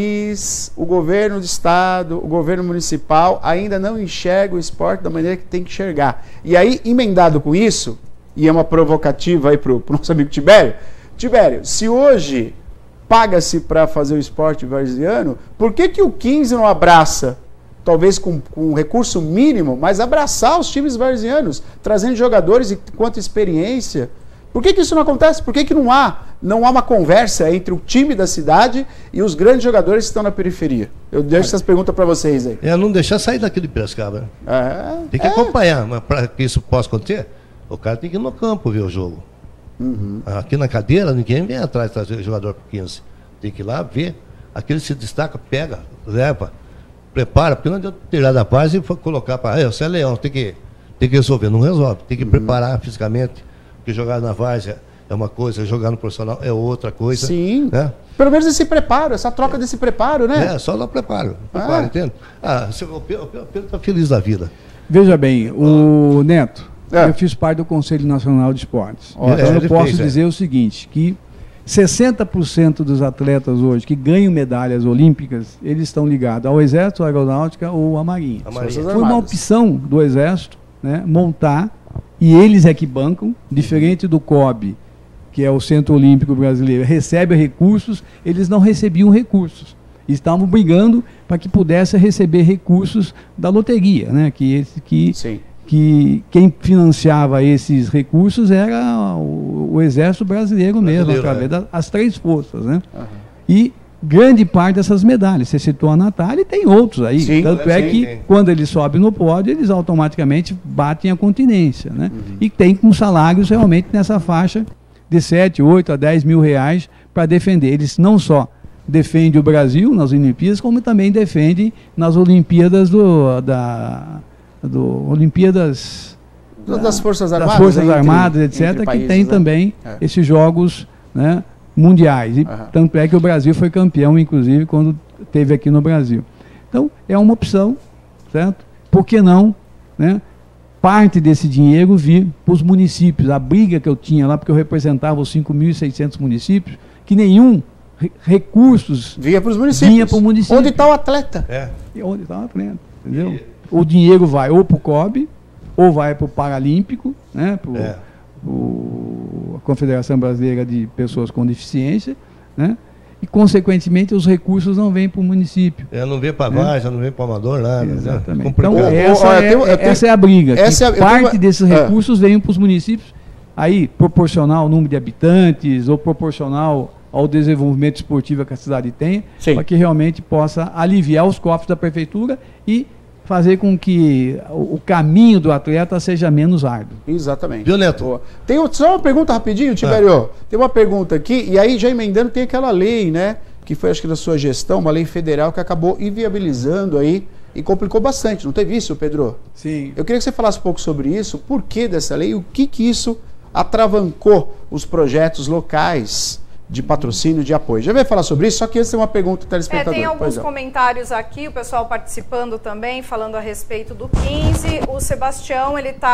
país, o governo do estado, o governo municipal ainda não enxerga o esporte da maneira que tem que enxergar? E aí, emendado com isso, e é uma provocativa aí para o nosso amigo Tibério, Tibério, se hoje paga-se para fazer o esporte varziano, por que que o quinze não abraça, talvez com, com um recurso mínimo, mas abraçar os times varzianos, trazendo jogadores e quanto experiência? Por que que isso não acontece? Por que que não há, não há uma conversa entre o time da cidade e os grandes jogadores que estão na periferia? Eu deixo essas perguntas para vocês aí. É não deixar sair daqui de Piracicaba. É, Tem que é. acompanhar, mas para que isso possa acontecer, o cara tem que ir no campo ver o jogo. Uhum. Aqui na cadeira, ninguém vem atrás de trazer jogador por quinze. Tem que ir lá ver. Aquele se destaca, pega, leva, prepara, porque não adianta tirar da paz e colocar para. Você é leão, tem que, tem que resolver. Não resolve, tem que Uhum. preparar fisicamente. Porque jogar na várzea é uma coisa, jogar no profissional é outra coisa. Sim. Né? Pelo menos esse preparo, essa troca desse preparo, né? É, só dá preparo. preparo Ah. entende? Ah, se- o Pedro está feliz da vida. Veja bem, o Neto, É. eu fiz parte do Conselho Nacional de Esportes. Ó, então é, eu ele posso fez, é. dizer o seguinte, que sessenta por cento dos atletas hoje que ganham medalhas olímpicas, eles estão ligados ao Exército, à Aeronáutica ou à Marinha. A Marinha. Forças Foi uma Armadas. opção do Exército, né, montar, e eles é que bancam, diferente do C O B, que é o Centro Olímpico Brasileiro, recebe recursos, eles não recebiam recursos. Estavam brigando para que pudesse receber recursos da loteria, né, que, esse, que, Sim. que quem financiava esses recursos era o, o Exército Brasileiro mesmo, Brasileiro, através é. das três forças. Né? Aham. E grande parte dessas medalhas, você citou a Natália e tem outros aí. Sim, Tanto é, é sim, que tem. quando eles sobem no pódio, eles automaticamente batem a continência. Né? Uhum. E tem com salários realmente nessa faixa de sete, oito a dez mil reais para defender. Eles não só defendem o Brasil nas Olimpíadas, como também defendem nas Olimpíadas do, da do, Olimpíadas Das Forças das Armadas. Forças né, entre- Armadas, entre etcétera, que países, tem né? também É. esses jogos, né, mundiais. E Aham. tanto é que o Brasil foi campeão, inclusive, quando teve aqui no Brasil. Então, é uma opção, certo? Por que não, né, parte desse dinheiro vir para os municípios? A briga que eu tinha lá, porque eu representava os cinco mil e seiscentos municípios, que nenhum re- recursos Vinha para os municípios. Vinha pro município. Onde está o atleta? É. e onde estava frente, entendeu? O dinheiro vai ou para o C O B, ou vai para o Paralímpico, né, para É. a Confederação Brasileira de Pessoas com Deficiência, né, e, consequentemente, os recursos não vêm para o município. É, não vem para Vargas, não vem para Amador, nada. né? Exatamente. Complicado. Então, Ô, ô, essa, olha, é, eu tenho- eu tenho- essa é a briga. que essa é a- eu tenho parte uma- desses Ah. recursos vêm para os municípios, aí, proporcional ao número de habitantes, ou proporcional ao desenvolvimento esportivo que a cidade tenha, Sim. para que realmente possa aliviar os cofres da prefeitura e fazer com que o, o caminho do atleta seja menos árduo. Exatamente. Viu, Neto? Boa. Tem outro- só uma pergunta rapidinho, Tibério. Tem uma pergunta aqui, e aí já emendando, tem aquela lei, né? Que foi, acho que da sua gestão, uma lei federal que acabou inviabilizando aí e complicou bastante. Não teve isso, Pedro? Sim. Eu queria que você falasse um pouco sobre isso, por que dessa lei, o que que isso atravancou os projetos locais de patrocínio, de apoio. Já veio falar sobre isso, só que essa é uma pergunta do É, telespectador. tem Pois alguns não. comentários aqui, o pessoal participando também, falando a respeito do quinze. O Sebastião, ele está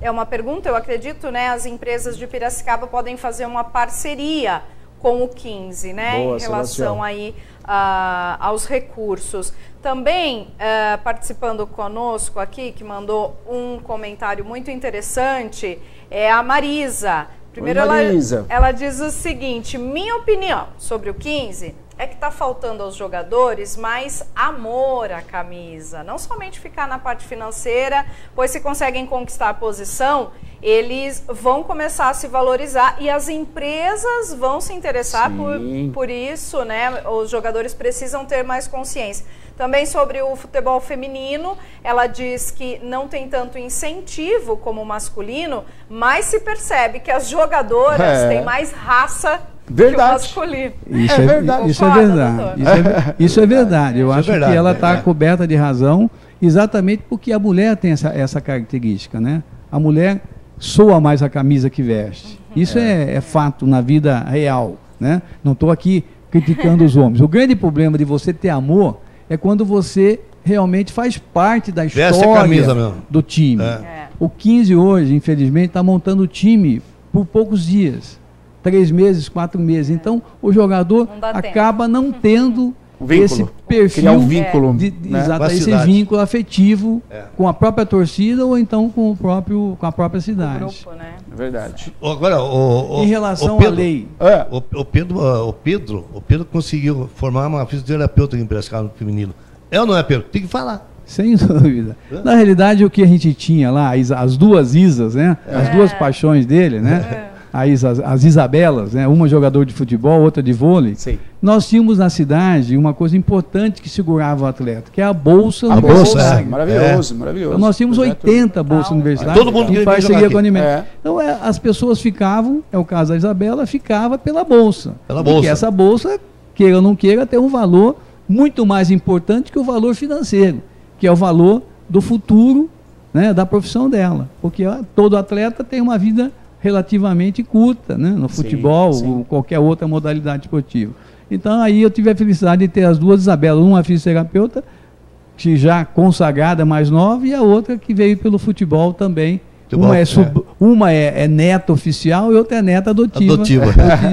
é uma pergunta, eu acredito, né? As empresas de Piracicaba podem fazer uma parceria com o quinze, né? Boa, em relação Sebastião. aí uh, aos recursos. Também uh, participando conosco aqui, que mandou um comentário muito interessante, é a Marisa. Primeiro, Oi, ela, Marisa. ela diz o seguinte: minha opinião sobre o quinze é que está faltando aos jogadores mais amor à camisa. Não somente ficar na parte financeira, pois se conseguem conquistar a posição, eles vão começar a se valorizar e as empresas vão se interessar por, por isso, né? Os jogadores precisam ter mais consciência. Também sobre o futebol feminino, ela diz que não tem tanto incentivo como o masculino, mas se percebe que as jogadoras É. têm mais raça Verdade. que o masculino. Isso É é, verdade. Isso é Concorda, verdade. doutor? Isso é, isso é verdade. Eu Isso é acho verdade, que ela né? está É. coberta de razão, exatamente porque a mulher tem essa, essa característica, né? A mulher soa mais a camisa que veste. Isso é, é fato na vida real, né? Não estou aqui criticando os homens. O grande problema de você ter amor é quando você realmente faz parte da Veste a história camisa mesmo. do time. É. É. O quinze hoje, infelizmente, está montando o time por poucos dias. Três meses, quatro meses. Então, o jogador Não dá acaba não tendo Um vínculo. esse perfil, Criar um vínculo. de, de- né? exato, Com a esse cidade. vínculo afetivo É. com a própria torcida ou então com, o próprio, com a própria O cidade. grupo, né? É verdade. Agora, o, o, Em relação o Pedro, à lei, É. O, o Pedro, o Pedro, o Pedro conseguiu formar uma fisioterapeuta aqui em Piracicaba no feminino. É ou não é, Pedro? Tem que falar. sem dúvida. Na realidade, o que a gente tinha lá, as, as duas Isas, né? As É. duas paixões dele, né? A Isa, as Isabelas, né? Uma jogador de futebol, outra de vôlei. Sim. Nós tínhamos na cidade uma coisa importante que segurava o atleta, que é a bolsa A bolsa, bolsa, é. maravilhoso, maravilhoso. Então, nós tínhamos Projeto- oitenta bolsas Legal. universitárias Todo mundo em queria parceria jogar com a aqui. Unimed. É. Então, é, as pessoas ficavam, é o caso da Isabela, ficava pela bolsa. Pela Porque bolsa. essa bolsa, queira ou não queira, tem um valor muito mais importante que o valor financeiro, que é o valor do futuro, né, da profissão dela. Porque ó, todo atleta tem uma vida relativamente curta, né, no Sim, futebol sim. ou qualquer outra modalidade esportiva. Então aí eu tive a felicidade de ter as duas Isabelas, uma fisioterapeuta, que já consagrada, mais nova, e a outra que veio pelo futebol também. Futebol, uma é, é. sub- uma é, é neta oficial e outra é neta adotiva. Adotiva.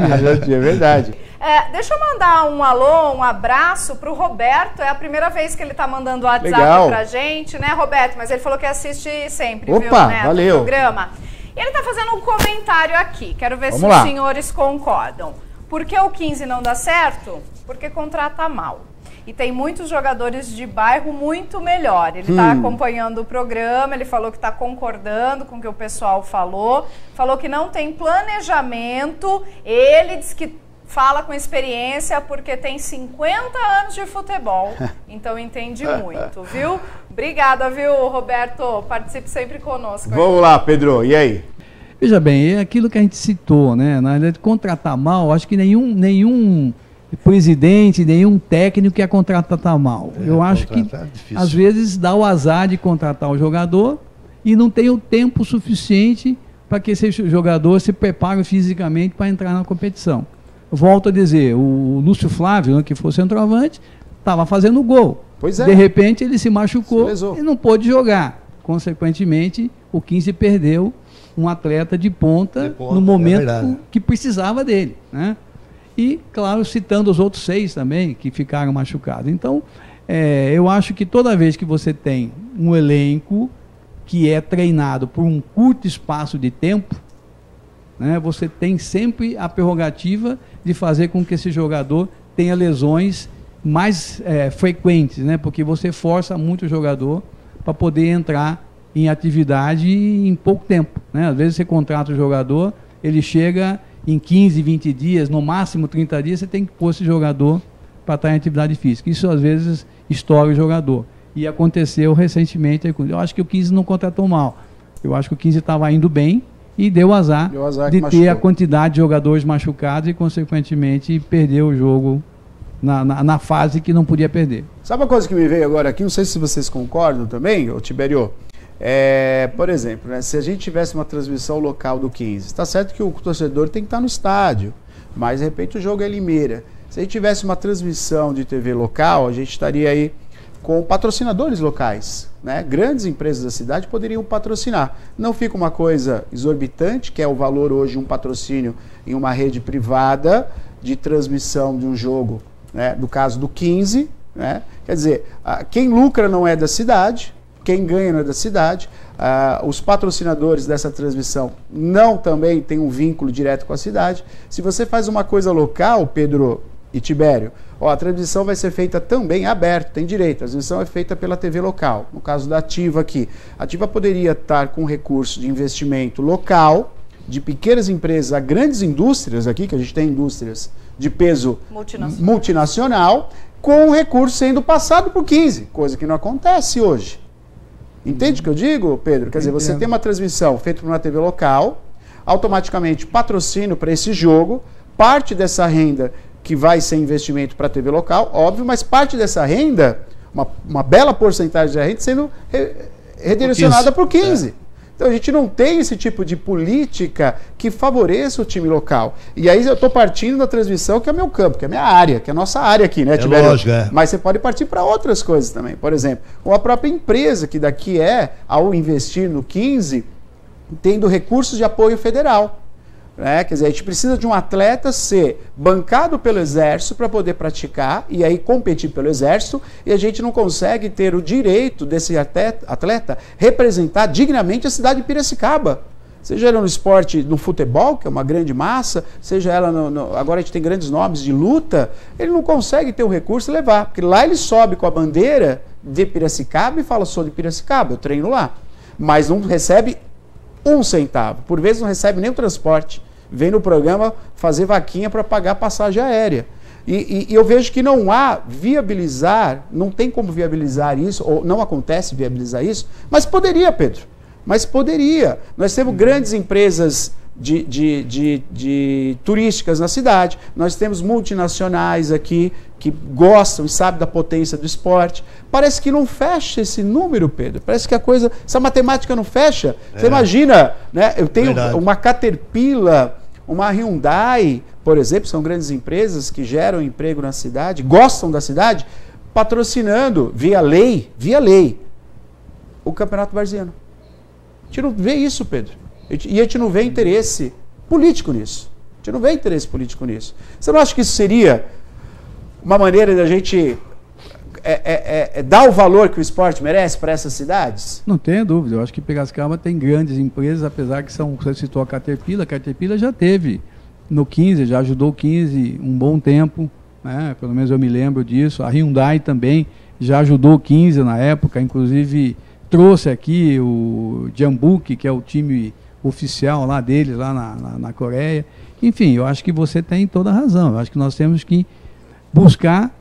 É verdade. É, deixa eu mandar um alô, um abraço pro Roberto. É a primeira vez que ele tá mandando WhatsApp Legal. pra gente, né, Roberto? Mas ele falou que assiste sempre, Opa, viu, né, valeu. do programa. E ele tá fazendo um comentário aqui. Quero ver Vamos se lá. os senhores concordam. Por que o quinze não dá certo? Porque contrata mal. E tem muitos jogadores de bairro muito melhor. Ele está Hum. acompanhando o programa, ele falou que está concordando com o que o pessoal falou. Falou que não tem planejamento. Ele diz que fala com experiência porque tem cinquenta anos de futebol. Então entende muito, viu? Obrigada, viu, Roberto? Participe sempre conosco. Vamos lá, Pedro. E aí? Veja bem, é aquilo que a gente citou, né? Na verdade, contratar mal, acho que nenhum, nenhum presidente, nenhum técnico quer contratar mal. É, Eu acho que, contratar é difícil. às vezes, dá o azar de contratar o jogador e não tem o tempo suficiente para que esse jogador se prepare fisicamente para entrar na competição. Volto a dizer, o Lúcio Flávio, né, que foi centroavante, estava fazendo gol. Pois é. De repente, ele se machucou Se lesou. e não pôde jogar. Consequentemente, o quinze perdeu um atleta de ponta, De ponta, no é momento verdade. que precisava dele, né? E, claro, citando os outros seis também que ficaram machucados. Então, é, eu acho que toda vez que você tem um elenco que é treinado por um curto espaço de tempo, né, você tem sempre a prerrogativa de fazer com que esse jogador tenha lesões mais é, frequentes, né? Porque você força muito o jogador para poder entrar em atividade em pouco tempo, né? Às vezes você contrata o jogador, ele chega em quinze, vinte dias, no máximo trinta dias, você tem que pôr esse jogador para estar em atividade física. Isso às vezes estoura o jogador. E aconteceu recentemente, eu acho que o quinze não contratou mal. Eu acho que o quinze estava indo bem e deu azar, Deu azar de que ter a machucou. quantidade de jogadores machucados e, consequentemente, perdeu o jogo na, na, na fase que não podia perder. Sabe uma coisa que me veio agora aqui? Não sei se vocês concordam também, ô Tiberio. É, por exemplo, né, se a gente tivesse uma transmissão local do quinze, está certo que o torcedor tem que estar no estádio, mas de repente o jogo é Limeira. Se a gente tivesse uma transmissão de T V local, a gente estaria aí com patrocinadores locais, né? Grandes empresas da cidade poderiam patrocinar. Não fica uma coisa exorbitante, que é o valor hoje um patrocínio em uma rede privada de transmissão de um jogo, né? No caso do quinze, né? Quer dizer, quem lucra não é da cidade, quem ganha não é da cidade, uh, os patrocinadores dessa transmissão não também têm um vínculo direto com a cidade. Se você faz uma coisa local, Pedro e Tibério, ó, a transmissão vai ser feita também aberta, tem direito, a transmissão é feita pela T V local. No caso da Ativa aqui, a Ativa poderia estar com recurso de investimento local, de pequenas empresas a grandes indústrias aqui, que a gente tem indústrias de peso multinacional, multinacional com o recurso sendo passado por quinze, coisa que não acontece hoje. Entende o que eu digo, Pedro? Quer dizer, você tem uma transmissão feita por uma T V local, automaticamente patrocínio para esse jogo, parte dessa renda que vai ser investimento para a T V local, óbvio, mas parte dessa renda, uma, uma bela porcentagem da renda sendo re, redirecionada para o quinze. É. Então a gente não tem esse tipo de política que favoreça o time local. E aí eu estou partindo da transmissão, que é o meu campo, que é a minha área, que é a nossa área aqui, né, Tibério? É lógico, é. Mas você pode partir para outras coisas também. Por exemplo, ou a própria empresa, que daqui é, ao investir no quinze, tendo recursos de apoio federal. É, quer dizer, a gente precisa de um atleta ser bancado pelo Exército para poder praticar e aí competir pelo Exército, e a gente não consegue ter o direito desse atleta, atleta representar dignamente a cidade de Piracicaba. Seja ela no esporte, no futebol, que é uma grande massa, seja ela no, no, agora a gente tem grandes nomes de luta, ele não consegue ter o recurso e levar, porque lá ele sobe com a bandeira de Piracicaba e fala, sou de Piracicaba, eu treino lá, mas não recebe um centavo, por vezes não recebe nem o transporte. Vem no programa fazer vaquinha para pagar a passagem aérea. E, e, e eu vejo que não há viabilizar, não tem como viabilizar isso, ou não acontece viabilizar isso, mas poderia, Pedro. Mas poderia. Nós temos grandes empresas de, de, de, de turísticas na cidade, nós temos multinacionais aqui que gostam e sabem da potência do esporte. Parece que não fecha esse número, Pedro. Parece que a coisa, essa matemática não fecha. É. Você imagina, né? Eu tenho Verdade. uma Caterpillar, uma Hyundai, por exemplo, são grandes empresas que geram emprego na cidade, gostam da cidade, patrocinando via lei, via lei, o Campeonato Varziano. A gente não vê isso, Pedro. E a gente não vê interesse político nisso. A gente não vê interesse político nisso. Você não acha que isso seria uma maneira da gente é, é, é, dar o valor que o esporte merece para essas cidades? Não tenho dúvida. Eu acho que Piracicaba tem grandes empresas, apesar que são, você citou a Caterpillar, a Caterpillar já teve no quinze, já ajudou o quinze um bom tempo, né? Pelo menos eu me lembro disso. A Hyundai também já ajudou o quinze na época, inclusive trouxe aqui o Jeonbuk, que é o time oficial lá deles, lá na, na, na Coreia. Enfim, eu acho que você tem toda a razão. Eu acho que nós temos que buscar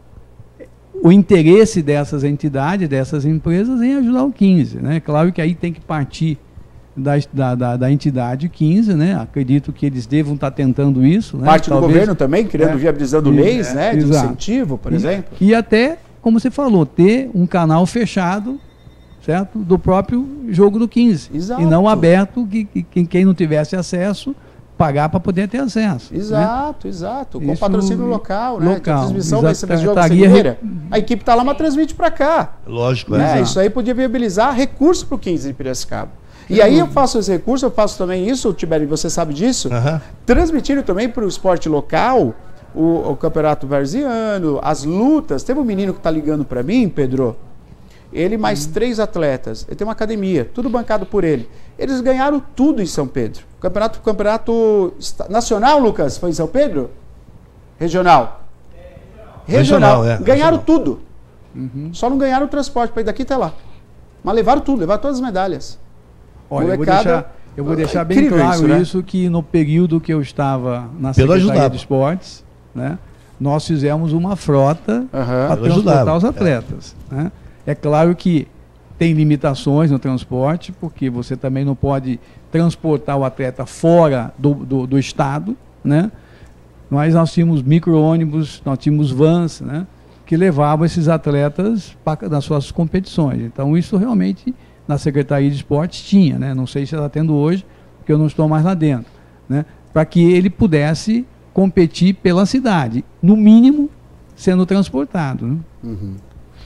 o interesse dessas entidades, dessas empresas em ajudar o quinze, né? Claro que aí tem que partir da, da, da, da entidade quinze, né? Acredito que eles devam estar tentando isso, né? Parte Talvez, do governo também, criando, é, viabilizando leis, é, né? De exato. incentivo, por e, exemplo. E até, como você falou, ter um canal fechado, certo? Do próprio jogo do quinze. Exato. E não aberto, que, que quem não tivesse acesso pagar para poder ter acesso. Exato, né? exato. Com Isso, patrocínio local, né? Local. A transmissão vai ser jogo Estaria... segunda. A equipe está lá, mas transmite para cá. Lógico, né? Isso aí podia viabilizar recurso para o quinze de Piracicaba. E aí eu faço esse recurso, eu faço também isso, Tibério, você sabe disso, uhum. transmitindo também para o esporte local, o, o Campeonato Varziano, as lutas. Teve um menino que está ligando para mim, Pedro, ele mais uhum. três atletas, ele tem uma academia, tudo bancado por ele. Eles ganharam tudo em São Pedro. O campeonato, campeonato nacional, Lucas, foi em São Pedro? Regional? Regional. Regional é, ganharam regional. tudo. Uhum. Só não ganharam o transporte para ir daqui até lá. Mas levaram tudo, levaram todas as medalhas. Olha, Molecada, eu vou deixar, eu vou deixar bem claro isso, né? isso, que no período que eu estava na Secretaria de Esportes, né, nós fizemos uma frota uhum. para transportar os atletas. É. Né? É claro que tem limitações no transporte, porque você também não pode transportar o atleta fora do, do, do estado, né? Mas nós tínhamos micro-ônibus, nós tínhamos vans, né? Que levavam esses atletas para, nas suas competições. Então isso realmente na Secretaria de Esportes tinha, né? Não sei se está tendo hoje, porque eu não estou mais lá dentro, né? Para que ele pudesse competir pela cidade, no mínimo sendo transportado, né? Uhum.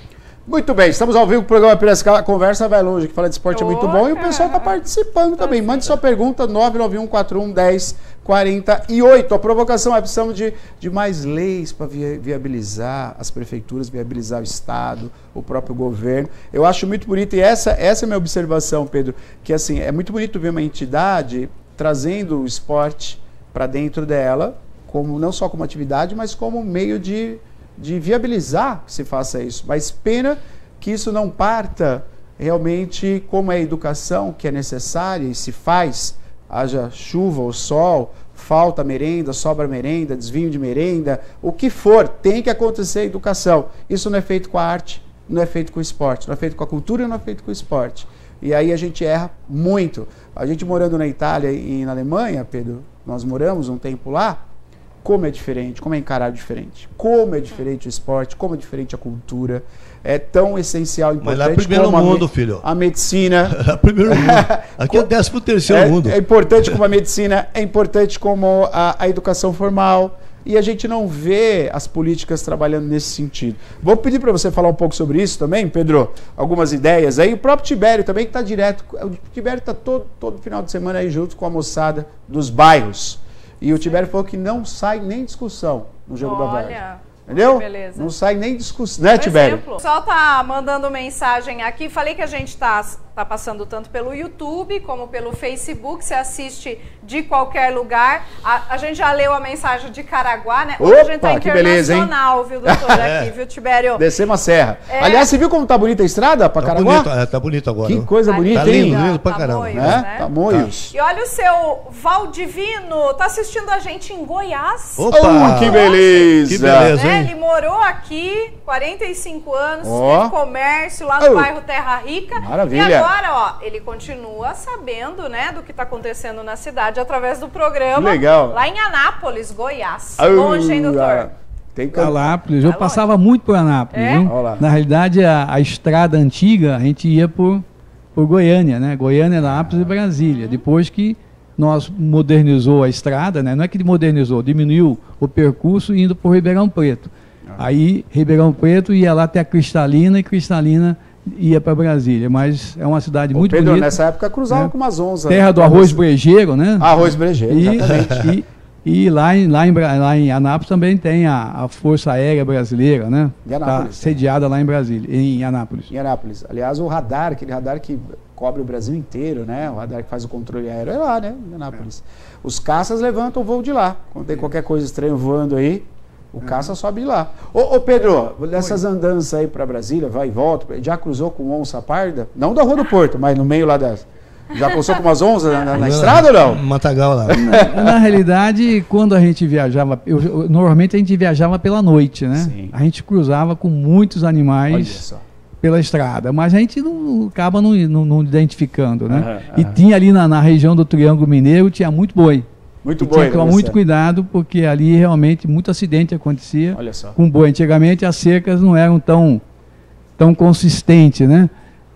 Muito bem, estamos ao vivo com o programa Piracicaba. A conversa vai longe, que fala de esporte é muito bom. E o pessoal está participando também. Mande sua pergunta, nove nove um quatro um um zero quatro oito. A provocação é: precisamos de, de mais leis para viabilizar as prefeituras, viabilizar o Estado, o próprio governo. Eu acho muito bonito, e essa, essa é a minha observação, Pedro, que assim, é muito bonito ver uma entidade trazendo o esporte para dentro dela, como, não só como atividade, mas como meio de... de viabilizar que se faça isso, mas pena que isso não parta realmente como é a educação que é necessária e se faz, haja chuva ou sol, falta merenda, sobra merenda, desvio de merenda, o que for, tem que acontecer a educação. Isso não é feito com a arte, não é feito com o esporte, não é feito com a cultura, não é feito com o esporte. E aí a gente erra muito. A gente morando na Itália e na Alemanha, Pedro, nós moramos um tempo lá. Como é diferente, como é encarado diferente, como é diferente o esporte, como é diferente a cultura, é tão essencial e importante. Mas lá é primeiro como mundo, a, filho. A medicina. Lá é primeiro mundo. Aqui é o décimo terceiro é, mundo. É importante como a medicina, é importante como a, a educação formal, e a gente não vê as políticas trabalhando nesse sentido. Vou pedir para você falar um pouco sobre isso também, Pedro, algumas ideias aí. O próprio Tibério também, que está direto, o Tibério está todo, todo final de semana aí junto com a moçada dos bairros. E o Tibério falou que não sai nem discussão no jogo da Varsa. Olha, entendeu? que beleza. Não sai nem discussão, né, Tibério? O pessoal tá mandando mensagem aqui. Falei que a gente tá, tá passando tanto pelo YouTube como pelo Facebook. Você assiste de qualquer lugar. A, a gente já leu a mensagem de Caraguá, né? Hoje Opa, a gente tá internacional, beleza, viu, doutor, aqui, viu, Tibério? Descemos a serra. É. Aliás, você viu como tá bonita a estrada para Tá Caraguá? bonito, é, tá bonito agora. Que ó. coisa Tá bonita, Tá hein? lindo, lindo pra caramba. Tamoios, Né? né? Tamoios. E olha o seu Valdivino, tá assistindo a gente em Goiás. Opa! Oh, que beleza! Que beleza, Né? hein? Ele morou aqui, quarenta e cinco anos, Ó. teve comércio lá no Oh. bairro Terra Rica. Maravilha. E agora, ó, ele continua sabendo, né, do que está acontecendo na cidade através do programa. Legal. Lá em Anápolis, Goiás. Oh, Longe, hein, doutor? Tem que... Anápolis, eu Tá passava muito por Anápolis, É? viu? Olha lá. Na realidade, a, a estrada antiga, a gente ia por, por Goiânia, né? Goiânia, Anápolis e Brasília. Depois que nós modernizou a estrada, né? Não é que modernizou, diminuiu o percurso indo por Ribeirão Preto. Aí, Ribeirão Preto ia lá até a Cristalina e Cristalina ia para Brasília. Mas é uma cidade Ô, muito Pedro, bonita. nessa época cruzava É. com umas onças. Terra do arroz brejeiro, né? Arroz brejeiro, E, exatamente. e, e lá, em, lá, em, Bra- lá em Anápolis também tem a, a Força Aérea Brasileira, né? De Anápolis, Tá sediada lá em Brasília, em Anápolis. Em Anápolis. Aliás, o radar, aquele radar que cobre o Brasil inteiro, né? O radar que faz o controle aéreo é lá, né? Em Anápolis. Os caças levantam o voo de lá. Quando tem qualquer coisa estranha voando aí, o caça sobe de lá. Ô, ô Pedro, nessas andanças aí para Brasília, vai e volta, já cruzou com onça parda? Não da Rua do Porto, mas no meio lá das... Já cruzou com umas onças na, na- na estrada ou não? Matagal lá. Na, na realidade, quando a gente viajava, eu- eu- normalmente a gente viajava pela noite, né? Sim. A gente cruzava com muitos Olha animais só. pela estrada, mas a gente não acaba não, não- não identificando, né? Aham, E aham. tinha ali na, na região do Triângulo Mineiro, tinha muito boi. Muito E bom. tinha que tomar muito cuidado, porque ali realmente muito acidente acontecia Olha só. com boi. Antigamente as cercas não eram tão, tão consistentes, né?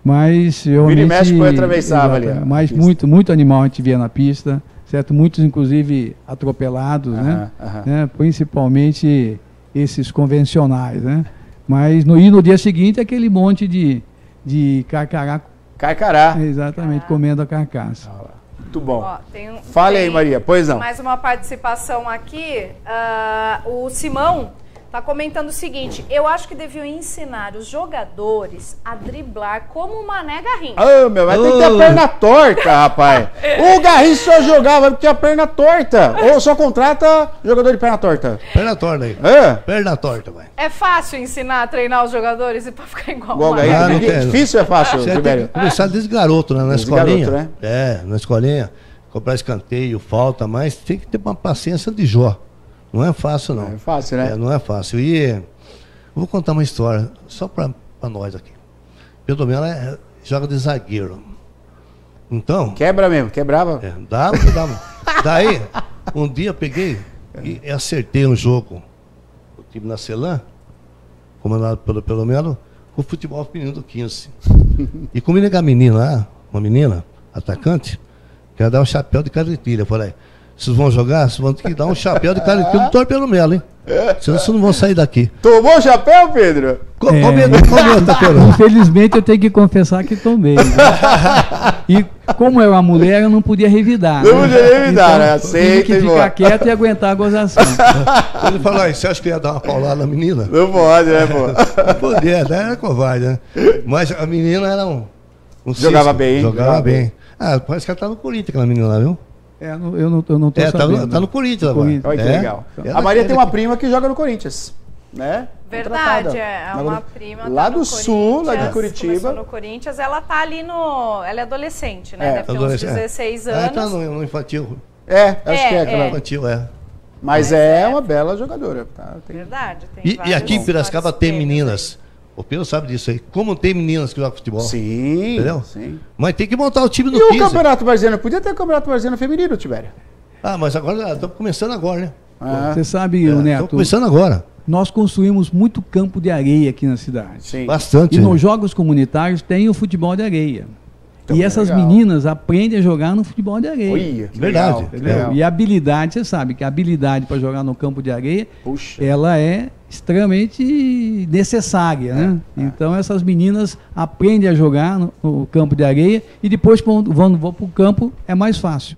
Mas realmente... mexe, boi atravessava ali, Exato, ó, a Mas pista. muito, muito animal a gente via na pista, certo? Muitos inclusive atropelados, né? Aham, aham. né? Principalmente esses convencionais, né? Mas no, e no dia seguinte aquele monte de, de carcará, Carcará. exatamente, comendo a carcaça. Muito bom. Ó, tem um- Fale aí, tem Maria. Pois não. Mais uma participação aqui. Ah, o Simão está comentando o seguinte: eu acho que deviam ensinar os jogadores a driblar como o Mané Garrincha. Ah, meu, vai ter que ter a Ô. perna torta, rapaz. O Garrincha só jogava porque tinha a perna torta. Ou só contrata jogador de perna torta. Perna torta aí. É? Perna torta, vai. É fácil ensinar a treinar os jogadores e para ficar igual Igual o o Mané? Garrincha. Ah, não Ninguém- quero. Difícil ou é fácil, Você tem Tibério? que começar desde garoto, né? Na Desde escolinha. garoto, né? É, na escolinha. Cobrar escanteio, falta, mas tem que ter uma paciência de Jó. Não é fácil, não. É fácil, né? É, não é fácil. E eu vou contar uma história, só para nós aqui. Pedro Melo é, joga de zagueiro. Então, Quebra mesmo, quebrava. é, dá, dá. Daí, um dia eu peguei e acertei um jogo. O time na Celan, comandado pelo Pedro Melo, com o futebol feminino do quinze. E combinei com a menina lá, uma menina, atacante, que ia dar o chapéu de carretilha. Eu falei, vocês vão jogar, vocês vão ter que dar um chapéu de cara do doutor Pedro Melo, hein? Senão vocês não vão sair daqui. Tomou o chapéu, Pedro? Co É. Comenta, comenta, Pedro. Infelizmente eu tenho que confessar que tomei. Né? E como eu era uma mulher, eu não podia revidar. Não né? podia revidar, então, né? eu tive Aceita que e ficar boa. quieto e aguentar a gozação. Ele falou, aí, você acha que ia dar uma paulada na menina? Não pode, né, pô? Não podia, né? Era covarde, né? Mas a menina era um... um Jogava cisco. bem, hein? Jogava Jogava bem. Ah, parece que ela tá no Corinthians, aquela menina lá, viu? É, eu não- eu não, eu não tô É, tá sabendo. no, tá no Corinthians agora. Corinthians. Olha que É. legal. Ela- A Maria ela- tem uma prima que joga no Corinthians, né? Verdade, Contratada. é Na- uma prima tá lá no do sul, lá de Corinthians, Curitiba. começou no Corinthians, ela tá ali no, ela é adolescente, né? É, Deve ter uns Adolescente, é. dezesseis Ah, anos. tá no, no infantil. É, acho É, que é aquela. é. Infantil, é. Mas Mas é, é. uma bela jogadora. Tá? Tem- Verdade, tem E, e vários- aqui em Piracicaba vários tem prêmios meninas. O Pedro sabe disso aí. Como tem meninas que jogam futebol. Sim, Entendeu? sim. Mas tem que montar o time do E o quinze. Campeonato Brasileiro? Podia ter o Campeonato Brasileiro feminino, Tibério. Ah, mas agora estamos começando agora, né? Ah, Você sabe, Estamos Neto, começando agora. nós construímos muito campo de areia aqui na cidade. sim. Bastante. E nos jogos comunitários tem o futebol de areia. Então, e essas legal. meninas aprendem a jogar no futebol de areia. Olha, que Verdade. legal, Entendeu? legal. E a habilidade, você sabe que a habilidade para jogar no campo de areia, Puxa. ela é extremamente necessária, né? É, é. Então essas meninas aprendem a jogar no, no campo de areia e depois quando vão, vão para o campo é mais fácil.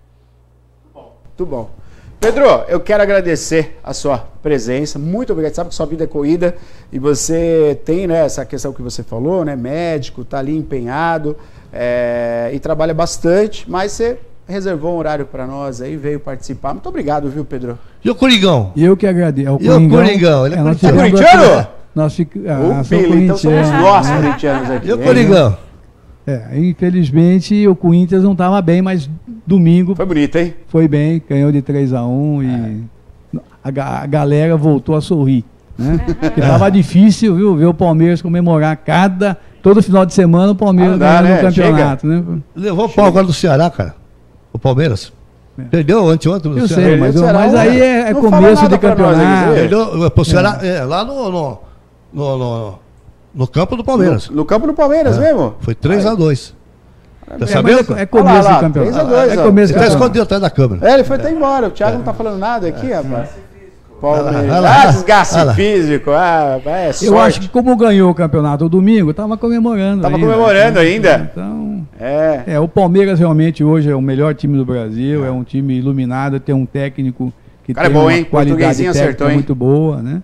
Muito bom. Pedro, eu quero agradecer a sua presença. Muito obrigado. Sabe que sua vida é corrida e você tem, né, essa questão que você falou, né? Médico, tá ali empenhado é, e trabalha bastante, mas você reservou um horário para nós aí, veio participar. Muito obrigado, viu, Pedro? E o Corigão? Eu que agradeço. É o E o Coringão? Ele é nós corintiano. tivemos É corintiano? aqui- Nós fica, ah, o sou Pila, então somos corintiano. nós corintianos aqui. E o hein? Corigão? É, infelizmente o Corinthians não estava bem, mas domingo Foi bonito, hein? foi bem, ganhou de três a um e a, ga- a galera voltou a sorrir. Né? Porque estava difícil, viu, ver o Palmeiras comemorar cada. Todo final de semana o Palmeiras Ah, não dá, ganhando né? o campeonato. Né? Levou o pau agora do Ceará, cara. O Palmeiras. É. Perdeu anteontem do Eu Ceará. sei, mas, Ceará, mas ué. aí é, é Não fala começo nada de pra nós aqui, campeonato. Zé. Perdeu pro Ceará, é, lá no, no, no, no, no campo do Palmeiras. No, no campo do Palmeiras É. mesmo? Foi três a dois. Tá É, mas sabendo? é, é começo Olha lá, de campeonato. três a dois, é ó. começo Ele de tá campeonato. escondido atrás da câmera. É, ele foi até embora. O Thiago não tá falando nada aqui, rapaz. Palmeiras. Olha lá. Ah, desgaste Olha lá. físico. Ah, é sorte. Eu acho que como ganhou o campeonato domingo, estava comemorando. Tava ainda. comemorando ainda. Então, É. é, o Palmeiras realmente hoje é o melhor time do Brasil, é, um time iluminado, tem um técnico que Cara, tem é bom, uma hein? qualidade Portuguesinho técnica acertou, hein? muito boa, né?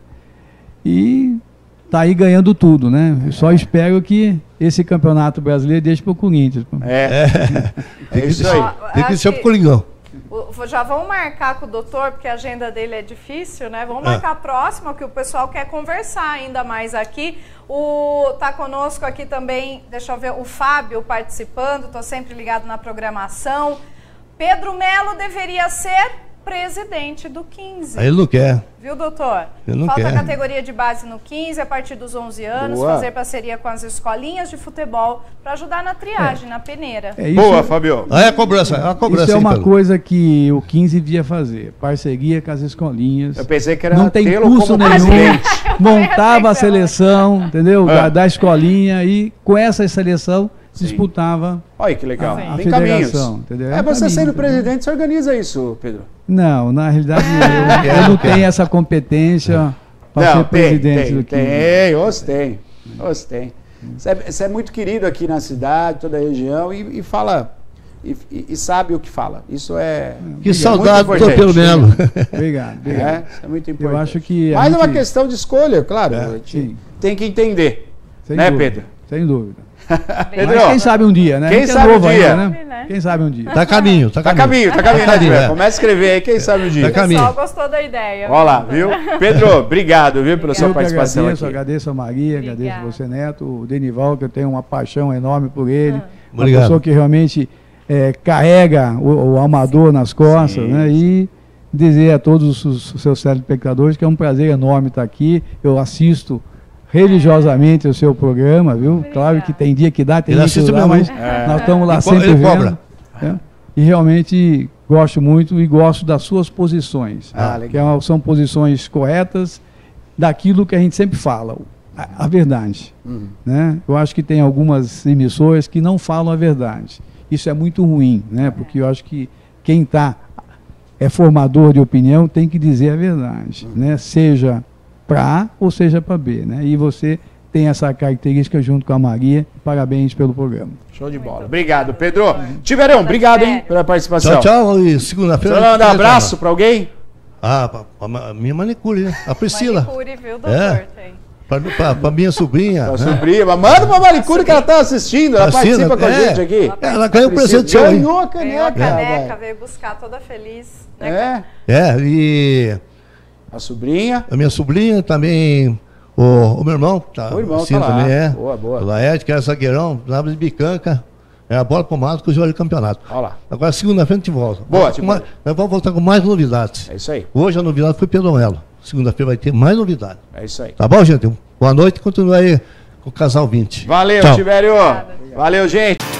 E tá aí ganhando tudo, né? Eu só espero que esse campeonato brasileiro deixe pro Corinthians. pô. É. É isso aí. Ó, Tem que acho ser pro Coringão. o- Já vamos marcar com o doutor, porque a agenda dele é difícil, né? Vamos Ah. marcar a próxima, que o pessoal quer conversar ainda mais aqui. O, tá conosco aqui também, deixa eu ver, o Fábio participando, tô sempre ligado na programação. Pedro Melo deveria ser presidente do quinze. Aí ele não quer. Viu, doutor? Ele não Falta quer. categoria de base no quinze, a partir dos onze anos, Boa. fazer parceria com as escolinhas de futebol para ajudar na triagem, na peneira. É, isso, Boa, Fabio. Aí é a cobrança, é a cobrança. isso é hein, uma Pedro? coisa que o quinze devia fazer. Parceria com as escolinhas. Eu pensei que era Não tem tê-lo custo como nenhum. presidente. Montava a achei que era. seleção, entendeu? Ah. Da, da escolinha e com essa seleção disputava. Olha que legal. Sim. Tem caminhos. federação, entendeu? É, você caminho, sendo entendeu? presidente, você organiza isso, Pedro. Não, na realidade eu, eu não tenho essa competência para ser Não, tem, presidente tem, do quinze. tem, os tem, os tem. Você é, você é muito querido aqui na cidade, toda a região, e, e fala, e, e- e sabe o que fala. Isso é... Que é saudade do muito doutor importante. Melo. Obrigado, obrigado. É, isso é muito importante. Eu acho que a Mas é uma gente- questão de escolha, claro. a gente sim. tem que entender. Sem né, dúvida, Pedro? Sem dúvida. Pedro, Mas quem sabe um dia, né? Quem A gente é sabe um novo dia? ainda, Né? né? Quem sabe um dia. Tá a caminho, tá a tá caminho. caminho, tá caminho, né, caminho, Tiver? é. Começa a escrever aí, quem sabe um dia. Tá O pessoal caminho. gostou da ideia. Olha lá, viu? Pedro, obrigado, viu, pela sua Eu que participação agradeço, aqui. agradeço a Maria, Obrigada. agradeço você, Neto, o Denival, que eu tenho uma paixão enorme por ele. Uma Obrigado. pessoa que realmente eh, carrega o, o amador nas costas, Sim, né? E dizer a todos os, os seus telespectadores que é um prazer enorme estar aqui. Eu assisto religiosamente o seu programa, viu? Obrigada. Claro que tem dia que dá, tem Ele dia que assiste não dá, mesmo. mas É. nós estamos lá Ele co- sempre ele vendo. cobra. né? E realmente gosto muito e gosto das suas posições, Ah, que legal. é- são posições corretas daquilo que a gente sempre fala, a, a verdade. Uhum. Né? Eu acho que tem algumas emissoras que não falam a verdade. Isso é muito ruim, né? Porque eu acho que quem está é formador de opinião, tem que dizer a verdade, uhum. né? Seja para A ou seja para B, né? E você tem essa característica junto com a Maria. Parabéns pelo programa. Show de bola. Obrigado, Pedro. Uhum. Tiverão, obrigado, hein, pela participação. Tchau, tchau. E segunda-feira... Você vai mandar um abraço para alguém? Ah, a minha manicure, né? A Priscila. Manicure, viu, doutor? É. Tem. Para minha sobrinha. Pra né? sobrinha. Manda pra manicure que ela tá assistindo. Ela Priscila, participa com é. a gente aqui. Ela, ela ganhou o presente seu. Ganhou a caneca. Ganhou a caneca, é. veio buscar toda feliz. Né? É. É, e... A sobrinha. A minha sobrinha também... O, o meu irmão, tá, o irmão assim, tá lá. também é. Boa, boa. O Laerte, que era zagueirão, Lábio de Bicanca. É a bola pro mato que o jogo de campeonato. Olha lá. Agora, segunda-feira, a gente volta. Boa, tipo... mais, nós vamos voltar com mais novidades. É isso aí. Hoje a novidade foi Pedro Melo. Segunda-feira vai ter mais novidades. É isso aí. Tá bom, gente? Boa noite e continue aí com o Casal vinte. Valeu, Tchau. Tibério. Valeu, gente.